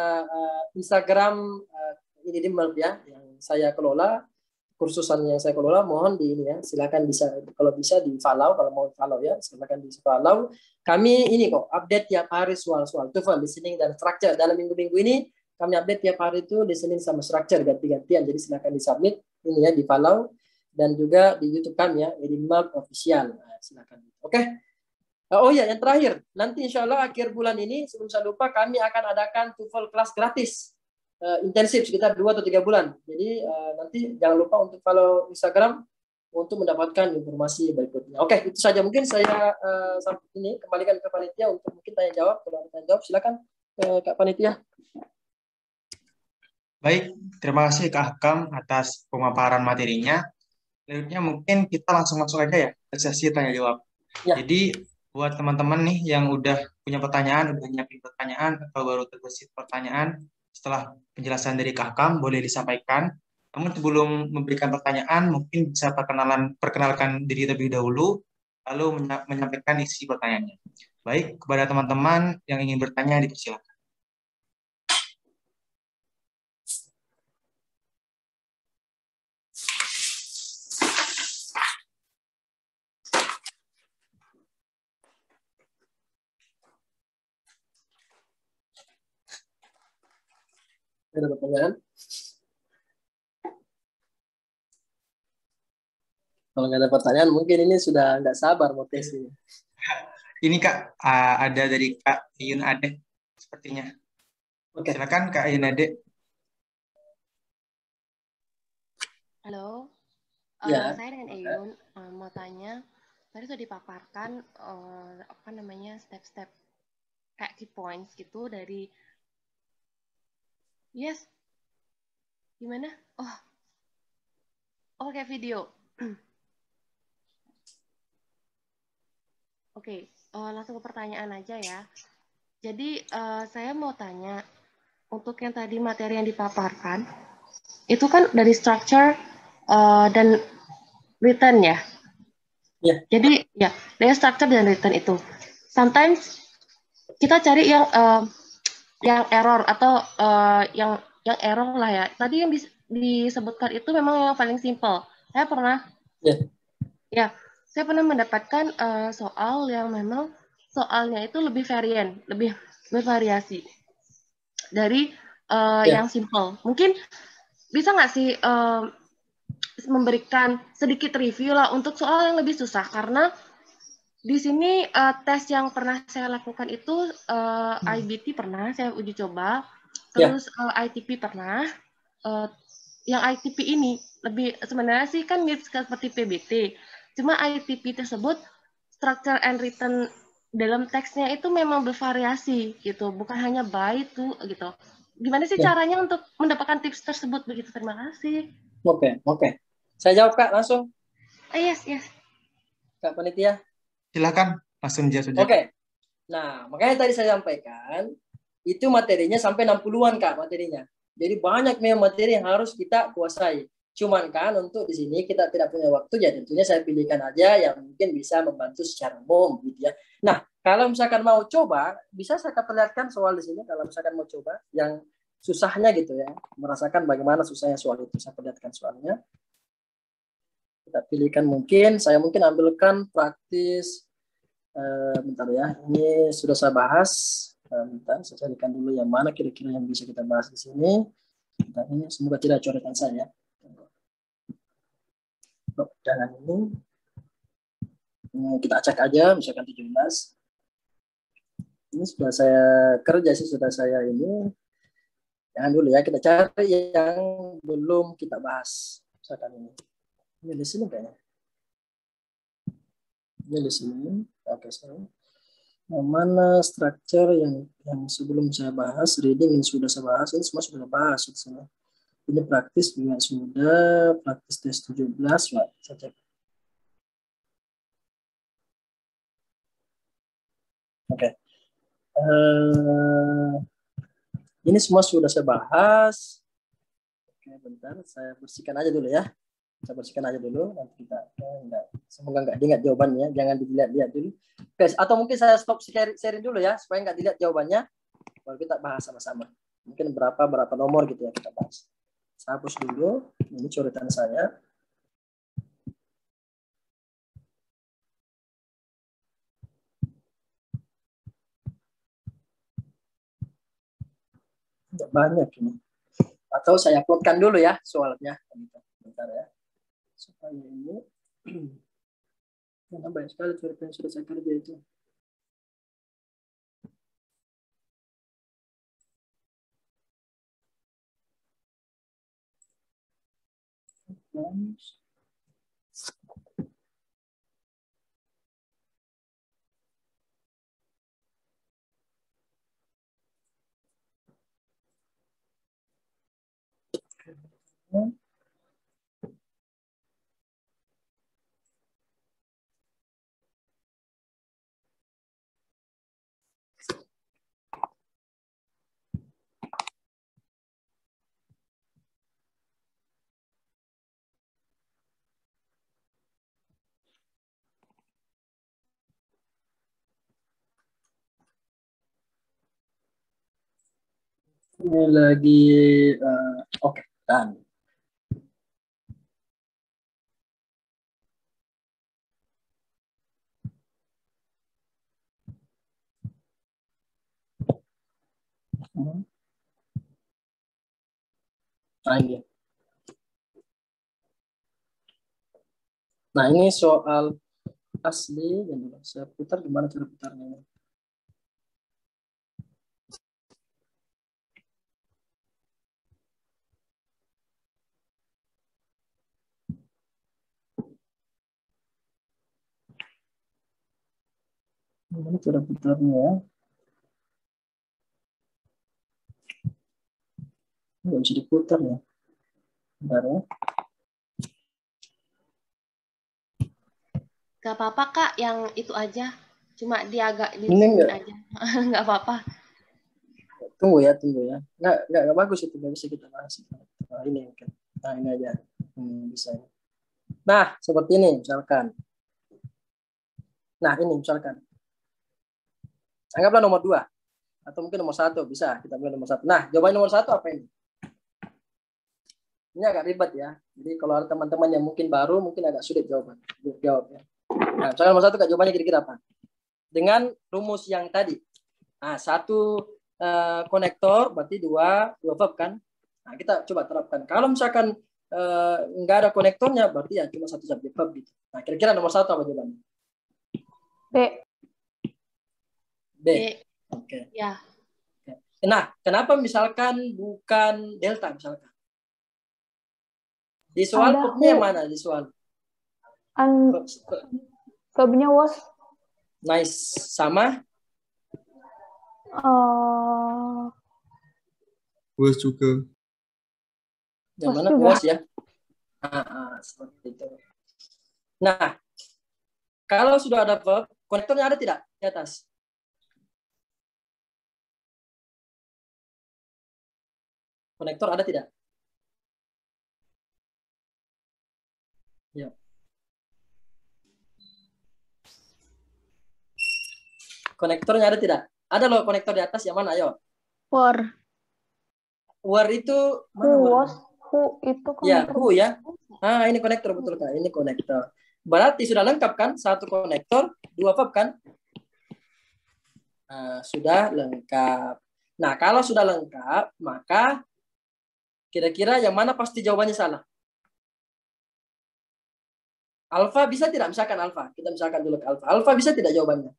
Instagram ini di Melb ya, yang saya kelola, kursusan yang saya kelola, mohon di ini ya, silakan bisa kalau bisa di follow, kalau mau follow ya, silakan di follow. Kami ini kok update tiap hari soal-soal TOEFL, listening dan structure. Dalam minggu-minggu ini kami update tiap hari itu listening sama structure ganti-gantian. Jadi silakan di submit ini ya, di follow dan juga di YouTube kami ya, di Melb official. Nah, silakan. Oke. Oh ya, yang terakhir, nanti insya Allah akhir bulan ini, sebelum saya lupa, kami akan adakan TOEFL kelas gratis, intensif sekitar 2 atau 3 bulan. Jadi nanti jangan lupa untuk follow Instagram untuk mendapatkan informasi berikutnya. Oke, itu saja mungkin saya ini kembalikan ke panitia untuk mungkin tanya jawab. Kalau ada tanya jawab, silakan Kak Panitia. Baik, terima kasih Kak Hakam atas pemaparan materinya. Selanjutnya mungkin kita langsung masuk aja ya ke sesi tanya jawab. Ya. Jadi buat teman-teman nih yang udah punya pertanyaan, udah nyiapin pertanyaan atau baru terbesit pertanyaan setelah penjelasan dari Kak Hakam, boleh disampaikan. Namun sebelum memberikan pertanyaan, mungkin bisa perkenalkan diri terlebih dahulu, lalu menyampaikan isi pertanyaannya. Baik, kepada teman-teman yang ingin bertanya, dipersilakan. Ada pertanyaan? Kalau nggak ada pertanyaan, mungkin ini sudah nggak sabar mau tes ini. Ini Kak, ada dari Kak Yun Ade sepertinya. Oke. Silakan Kak Yun Ade. Halo, Ya. saya dengan Eyun mau tanya, tadi sudah dipaparkan apa namanya step-step kayak key points gitu dari yes, gimana? Oh kayak video. Oke, langsung ke pertanyaan aja ya. Jadi saya mau tanya untuk yang tadi materi yang dipaparkan itu kan dari structure dan written ya. Ya. Jadi ya dari structure dan written itu. Sometimes kita cari yang error atau yang error lah ya. Tadi yang disebutkan itu memang yang paling simple. Saya pernah saya pernah mendapatkan soal yang memang soalnya itu lebih varian, lebih bervariasi dari yang simple. Mungkin bisa nggak sih memberikan sedikit review lah untuk soal yang lebih susah, karena di sini tes yang pernah saya lakukan itu IBT pernah saya uji coba, terus ITP pernah. Yang ITP ini lebih sebenarnya sih kan mirip seperti PBT, cuma ITP tersebut structure and written dalam teksnya itu memang bervariasi gitu, bukan hanya by to gitu. Gimana sih caranya untuk mendapatkan tips tersebut begitu? Terima kasih. Oke. Saya jawab Kak langsung. Yes. Kak Panitia. Silakan langsung saja. Oke. Nah, makanya tadi saya sampaikan itu materinya sampai 60-an Kak materinya. Jadi banyak memang materi yang harus kita kuasai. Cuman kan untuk di sini kita tidak punya waktu, ya tentunya saya pilihkan aja yang mungkin bisa membantu secara umum gitu ya. Nah, kalau misalkan mau coba, bisa saya perlihatkan soal di sini. Kalau misalkan mau coba yang susahnya gitu ya, merasakan bagaimana susahnya soal itu, saya perlihatkan soalnya. Kita pilihkan saya mungkin ambilkan praktis. Bentar ya, ini sudah saya bahas. Bentar, saya carikan dulu yang mana kira-kira yang bisa kita bahas di sini. Bentar, ini semoga tidak coretan saya. Jangan ini. Kita acak aja, misalkan 17. Ini sudah saya kerja sih, sudah saya ini. Jangan dulu ya, kita cari yang belum kita bahas. Misalkan ini. Ini di sini kayaknya. Ini di sini. Oke, yang mana structure yang sebelum saya bahas, reading yang sudah saya bahas, ini semua sudah bahas di sini. Ini praktis juga sudah, praktis tes 17, Pak. Saya cek. Oke. Ini semua sudah saya bahas. Oke, bentar, saya bersihkan aja dulu ya. Saya bersihkan aja dulu, nanti kita semoga nggak diingat jawabannya, jangan dilihat-lihat dulu. Oke, atau mungkin saya stop sharing dulu ya, supaya nggak dilihat jawabannya, baru kita bahas sama-sama. Mungkin berapa nomor gitu ya kita bahas. Saya hapus dulu, ini coretan saya. Tidak banyak ini. Atau saya uploadkan dulu ya soalnya. Bentar ya. Supaya ini karena banyak sekali coretan yang sudah saya kerja itu. Ini lagi oke, dan Nah, ini. Nah, ini soal asli. Saya putar, gimana cara putarnya? Gimana cara putarnya ya? Nggak bisa diputar ya. Bentar ya. Gak apa-apa Kak, yang itu aja. Cuma dia agak Ini di aja. Nggak apa-apa. Tunggu ya. Nggak bagus itu, nggak bisa kita bahas. Nah, ini kan. Nah, ini aja. Bisa. Nah, seperti ini misalkan. Nah, ini misalkan. Anggaplah nomor 2. Atau mungkin nomor 1. Bisa, kita ambil nomor 1. Nah, jawaban nomor 1 apa ini? Ini agak ribet ya. Jadi kalau ada teman-teman yang mungkin baru, mungkin agak sulit jawabnya. Nah, misalkan nomor 1, Kak, jawabannya kira-kira apa? Dengan rumus yang tadi. Nah, 1 konektor berarti 2 verb kan? Nah, kita coba terapkan. Kalau misalkan nggak ada konektornya, berarti ya cuma 1 subjek verb gitu. Nah, kira-kira nomor 1 apa jawabannya? B. Oke. Ya. Nah, kenapa misalkan bukan delta misalkan? Di soal verbnya yang mana di soal? Verbnya was. Nice. Sama? Was juga. Yang mana was ya? Seperti itu. Nah, kalau sudah ada verb, konektornya ada tidak di atas? Konektor ada tidak? Ya. Konektornya ada tidak? Ada loh konektor di atas, yang mana? Ayo. Were. Were itu mana? Who was? Who itu konektor. Ya, who ya. Ah, ini konektor betul Kak. Ini konektor. Berarti sudah lengkap kan? 1 konektor, 2 verb kan? Nah, sudah lengkap. Nah, kalau sudah lengkap, maka kira-kira yang mana pasti jawabannya salah? Alfa bisa tidak? Misalkan alfa. Kita misalkan dulu ke alfa. Alfa bisa tidak jawabannya?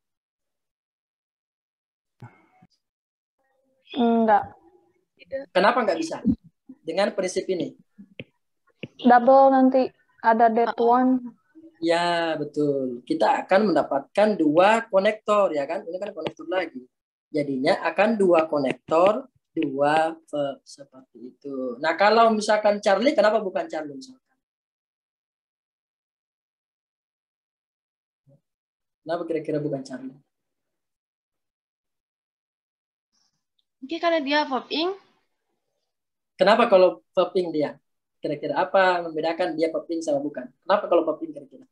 Enggak. Kenapa nggak bisa? Dengan prinsip ini. Double nanti ada that one. Ya, betul. Kita akan mendapatkan 2 konektor, ya kan? Ini kan konektor lagi. Jadinya akan 2 konektor, 2 verb. Seperti itu. Nah, kalau misalkan Charlie, kenapa bukan Charlie misalkan? Kenapa kira-kira bukan Charlie? Mungkin karena dia verb ing. Kenapa kalau verb ing dia? Kira-kira apa membedakan dia verb ing sama bukan? Kenapa kalau verb ing kira-kira?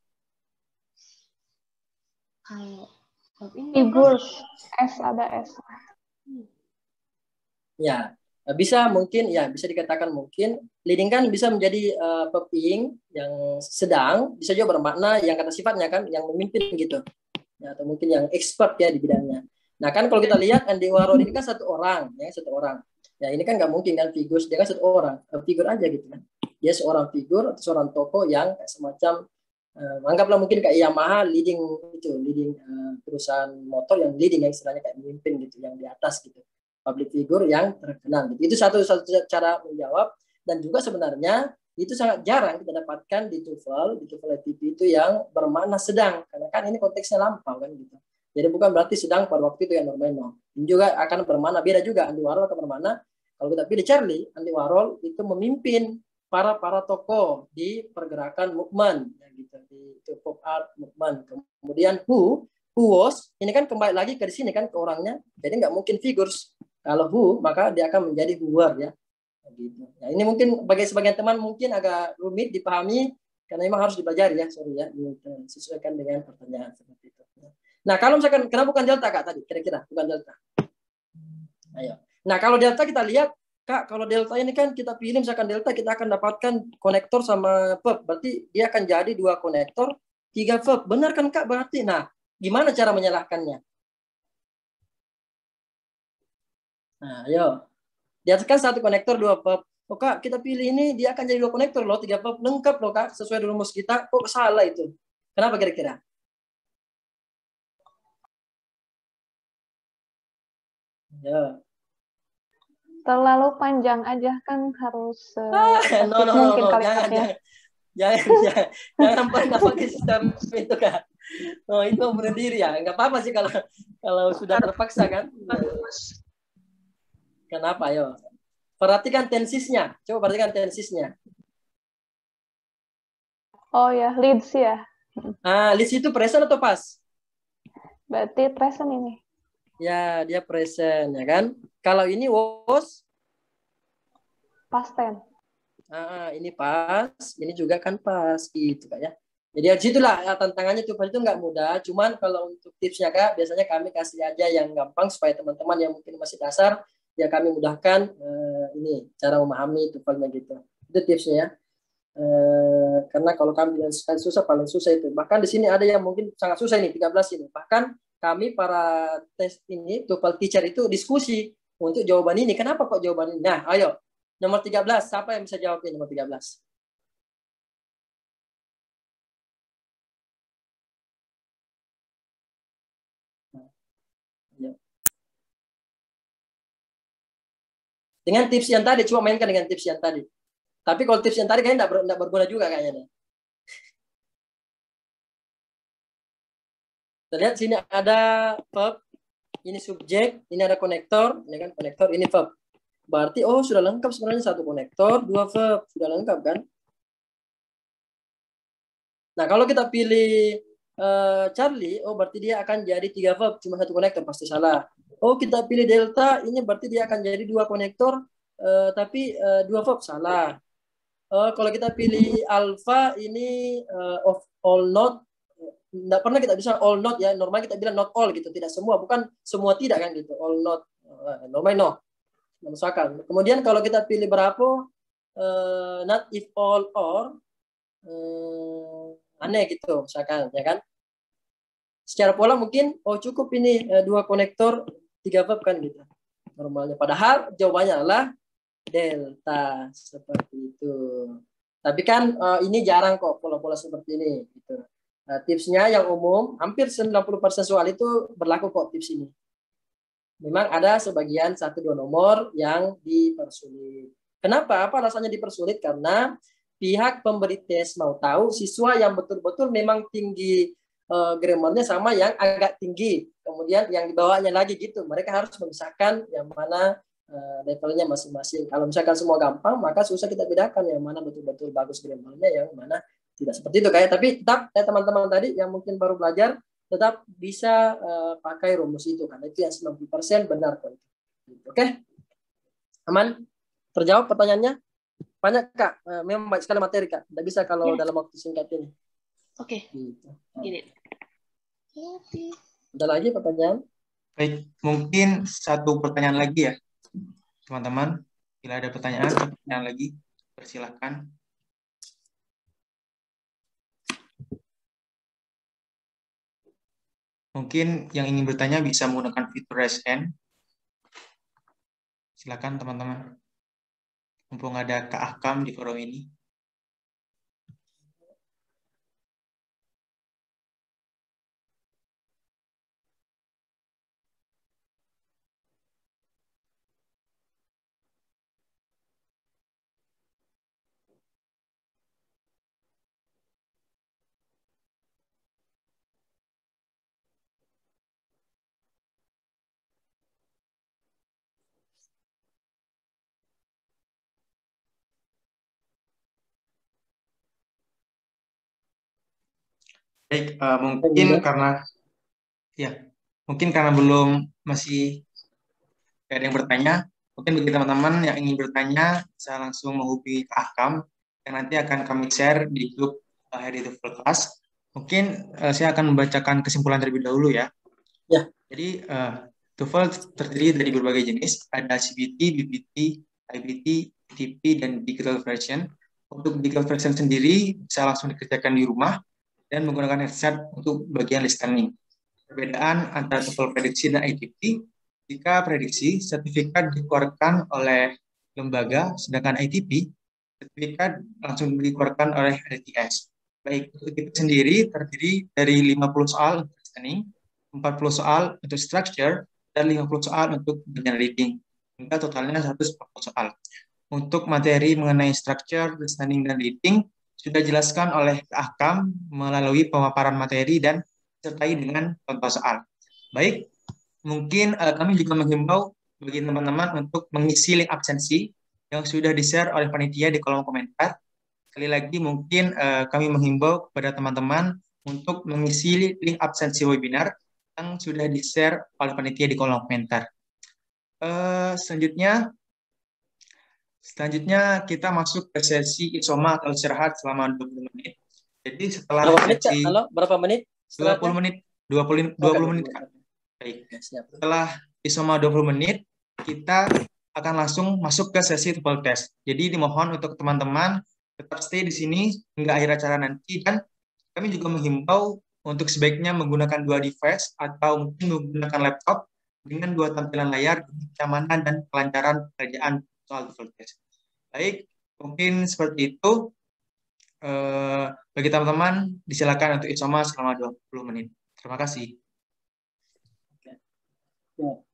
Kalau verb ing Figures. S ada S. Ya, bisa mungkin, ya bisa dikatakan mungkin leading kan bisa menjadi verb ing yang sedang, bisa juga bermakna yang kata sifatnya kan, yang memimpin gitu. Ya, atau mungkin yang expert ya di bidangnya. Nah kan kalau kita lihat Andy Warhol ini kan 1 orang, ya 1 orang. Ya ini kan nggak mungkin kan figures, dia kan 1 orang, figur aja gitu kan. Dia seorang figur atau seorang tokoh yang semacam anggaplah mungkin kayak Yamaha leading perusahaan motor yang leading, yang istilahnya kayak memimpin gitu, yang di atas gitu. Public figure yang terkenal gitu. Itu satu cara menjawab, dan juga sebenarnya itu sangat jarang kita dapatkan di TOEFL ITP itu yang bermakna sedang, karena kan ini konteksnya lampau kan gitu. Jadi bukan berarti sedang pada waktu itu yang normal. Ini juga akan bermakna beda juga. Andy Warhol akan bermakna, kalau kita pilih Charlie, Andy Warhol itu memimpin para tokoh di pergerakan movement ya gitu, di pop art movement. Kemudian who was, ini kan kembali lagi ke sini kan ke orangnya. Jadi nggak mungkin figures. Kalau who, maka dia akan menjadi who were ya. Gitu. Nah, ini mungkin bagi sebagian teman mungkin agak rumit dipahami karena memang harus dipelajari ya, sorry ya, disesuaikan dengan pertanyaan seperti itu. Nah, kalau misalkan kenapa bukan delta Kak tadi? Kira-kira bukan delta. Ayo. Nah, kalau delta kita lihat Kak, kalau delta ini kan kita pilih misalkan delta, kita akan dapatkan konektor sama verb. Berarti dia akan jadi 2 konektor, 3 verb. Benar kan Kak berarti? Nah, gimana cara menyalahkannya? Nah, ayo. Dia kan 1 konektor 2 verb. oh Kak, kita pilih ini, dia akan jadi 2 konektor loh, 3 verb lengkap loh Kak, sesuai dengan rumus kita. Kok salah itu? Kenapa kira-kira? Ya. Terlalu panjang aja kan harus No, mungkin kalimatnya. Jangan pernah pakai sistem itu Kak. Oh, itu bunuh diri ya. Nggak apa-apa sih kalau sudah terpaksa kan. Kenapa yo? Perhatikan tensisnya. Coba perhatikan tensisnya. Oh ya, leads ya. Leads itu present atau past? Berarti present ini. Ya, dia present ya kan. Kalau ini was past tense. Ini pas, ini juga kan pas gitu Kak ya. Jadi disitulah ya, tantangannya itu nggak mudah. Cuman kalau untuk tipsnya Kak, biasanya kami kasih aja yang gampang supaya teman-teman yang mungkin masih dasar ya kami mudahkan ini cara memahami TOEFL-nya gitu. Itu tipsnya ya. Karena kalau kami yang susah paling susah itu. Bahkan di sini ada yang mungkin sangat susah ini 13 ini. Bahkan kami para tes ini TOEFL teacher itu diskusi untuk jawaban ini. Kenapa kok jawaban ini? Nah, ayo. Nomor 13, siapa yang bisa jawab ini nomor 13? Dengan tips yang tadi, cuma mainkan dengan tips yang tadi. Tapi kalau tips yang tadi kayaknya enggak berguna juga kayaknya. Kita lihat sini ada verb, ini subjek, ini ada konektor, ini kan konektor, ini verb. Berarti sudah lengkap sebenarnya 1 konektor, 2 verb, sudah lengkap kan? Nah, kalau kita pilih Charlie, berarti dia akan jadi 3 verb, cuma 1 konektor, pasti salah. Kita pilih Delta, ini berarti dia akan jadi 2 konektor, tapi 2 verb, salah. Kalau kita pilih Alpha, ini of all not, nggak pernah kita bisa all not ya, normal kita bilang not all gitu, tidak semua, bukan semua tidak kan gitu, all not, normal no. Misalkan. Kemudian kalau kita pilih berapa, not if all or, aneh gitu, misalkan, ya kan? Secara pola mungkin, cukup ini 2 konektor, 3 verb kan gitu, normalnya. Padahal jawabannya adalah delta, seperti itu. Tapi kan ini jarang kok pola-pola seperti ini. Gitu. Tipsnya yang umum, hampir 90% soal itu berlaku kok tips ini. Memang ada sebagian 1-2 nomor yang dipersulit. Kenapa? Apa alasannya dipersulit? Karena pihak pemberi tes mau tahu siswa yang betul-betul memang tinggi grammarnya sama yang agak tinggi. Kemudian yang dibawanya lagi gitu. Mereka harus memisahkan yang mana levelnya masing-masing. Kalau misalkan semua gampang, maka susah kita bedakan yang mana betul-betul bagus grammarnya, yang mana tidak seperti itu. Tapi tetap teman-teman tadi yang mungkin baru belajar, tetap bisa pakai rumus itu karena itu yang 90% benar. Oke? Aman? Terjawab pertanyaannya? Banyak Kak, memang banyak sekali materi Kak. Tidak bisa kalau dalam waktu singkat ini. Oke. Gini. Ada lagi pertanyaan? Baik, mungkin 1 pertanyaan lagi ya, teman-teman. Bila ada pertanyaan lagi, persilakan. Mungkin yang ingin bertanya bisa menggunakan fitur raise hand. Silakan teman-teman. Mumpung ada Kak Akam di forum ini. Baik, mungkin karena belum masih ada yang bertanya, mungkin bagi teman-teman yang ingin bertanya bisa langsung menghubungi Kak Akam yang nanti akan kami share di grup Hari TOEFL Class. Mungkin saya akan membacakan kesimpulan terlebih dahulu ya. Ya. Jadi TOEFL terdiri dari berbagai jenis, ada CBT, BBT, IBT, TP, dan digital version. Untuk digital version sendiri bisa langsung dikerjakan di rumah dan menggunakan headset untuk bagian listening. Perbedaan antara TOEFL prediksi dan ITP, jika prediksi, sertifikat dikeluarkan oleh lembaga, sedangkan ITP, sertifikat langsung dikeluarkan oleh LTS. Baik, untuk ITP sendiri terdiri dari 50 soal untuk listening, 40 soal untuk structure, dan 50 soal untuk bagian reading. Hingga totalnya 140 soal. Untuk materi mengenai structure, listening, dan reading sudah dijelaskan oleh Kak Akam melalui pemaparan materi dan disertai dengan contoh soal. Baik, mungkin kami juga menghimbau bagi teman-teman untuk mengisi link absensi yang sudah di-share oleh panitia di kolom komentar. Sekali lagi mungkin kami menghimbau kepada teman-teman untuk mengisi link absensi webinar yang sudah di-share oleh panitia di kolom komentar. Selanjutnya kita masuk ke sesi isoma atau istirahat selama 20 menit. Jadi setelah berapa menit, sesi Halo, berapa menit? 20 menit. 20 menit, Kak. Baik. Setelah isoma 20 menit, kita akan langsung masuk ke sesi TOEFL test. Jadi dimohon untuk teman-teman tetap stay di sini hingga akhir acara nanti, dan kami juga menghimbau untuk sebaiknya menggunakan 2 device atau mungkin menggunakan laptop dengan 2 tampilan layar demi kenyamanan dan kelancaran pekerjaan soal TOEFL test. Baik, mungkin seperti itu. Bagi teman-teman, disilakan untuk isoma selama 20 menit. Terima kasih. Ya.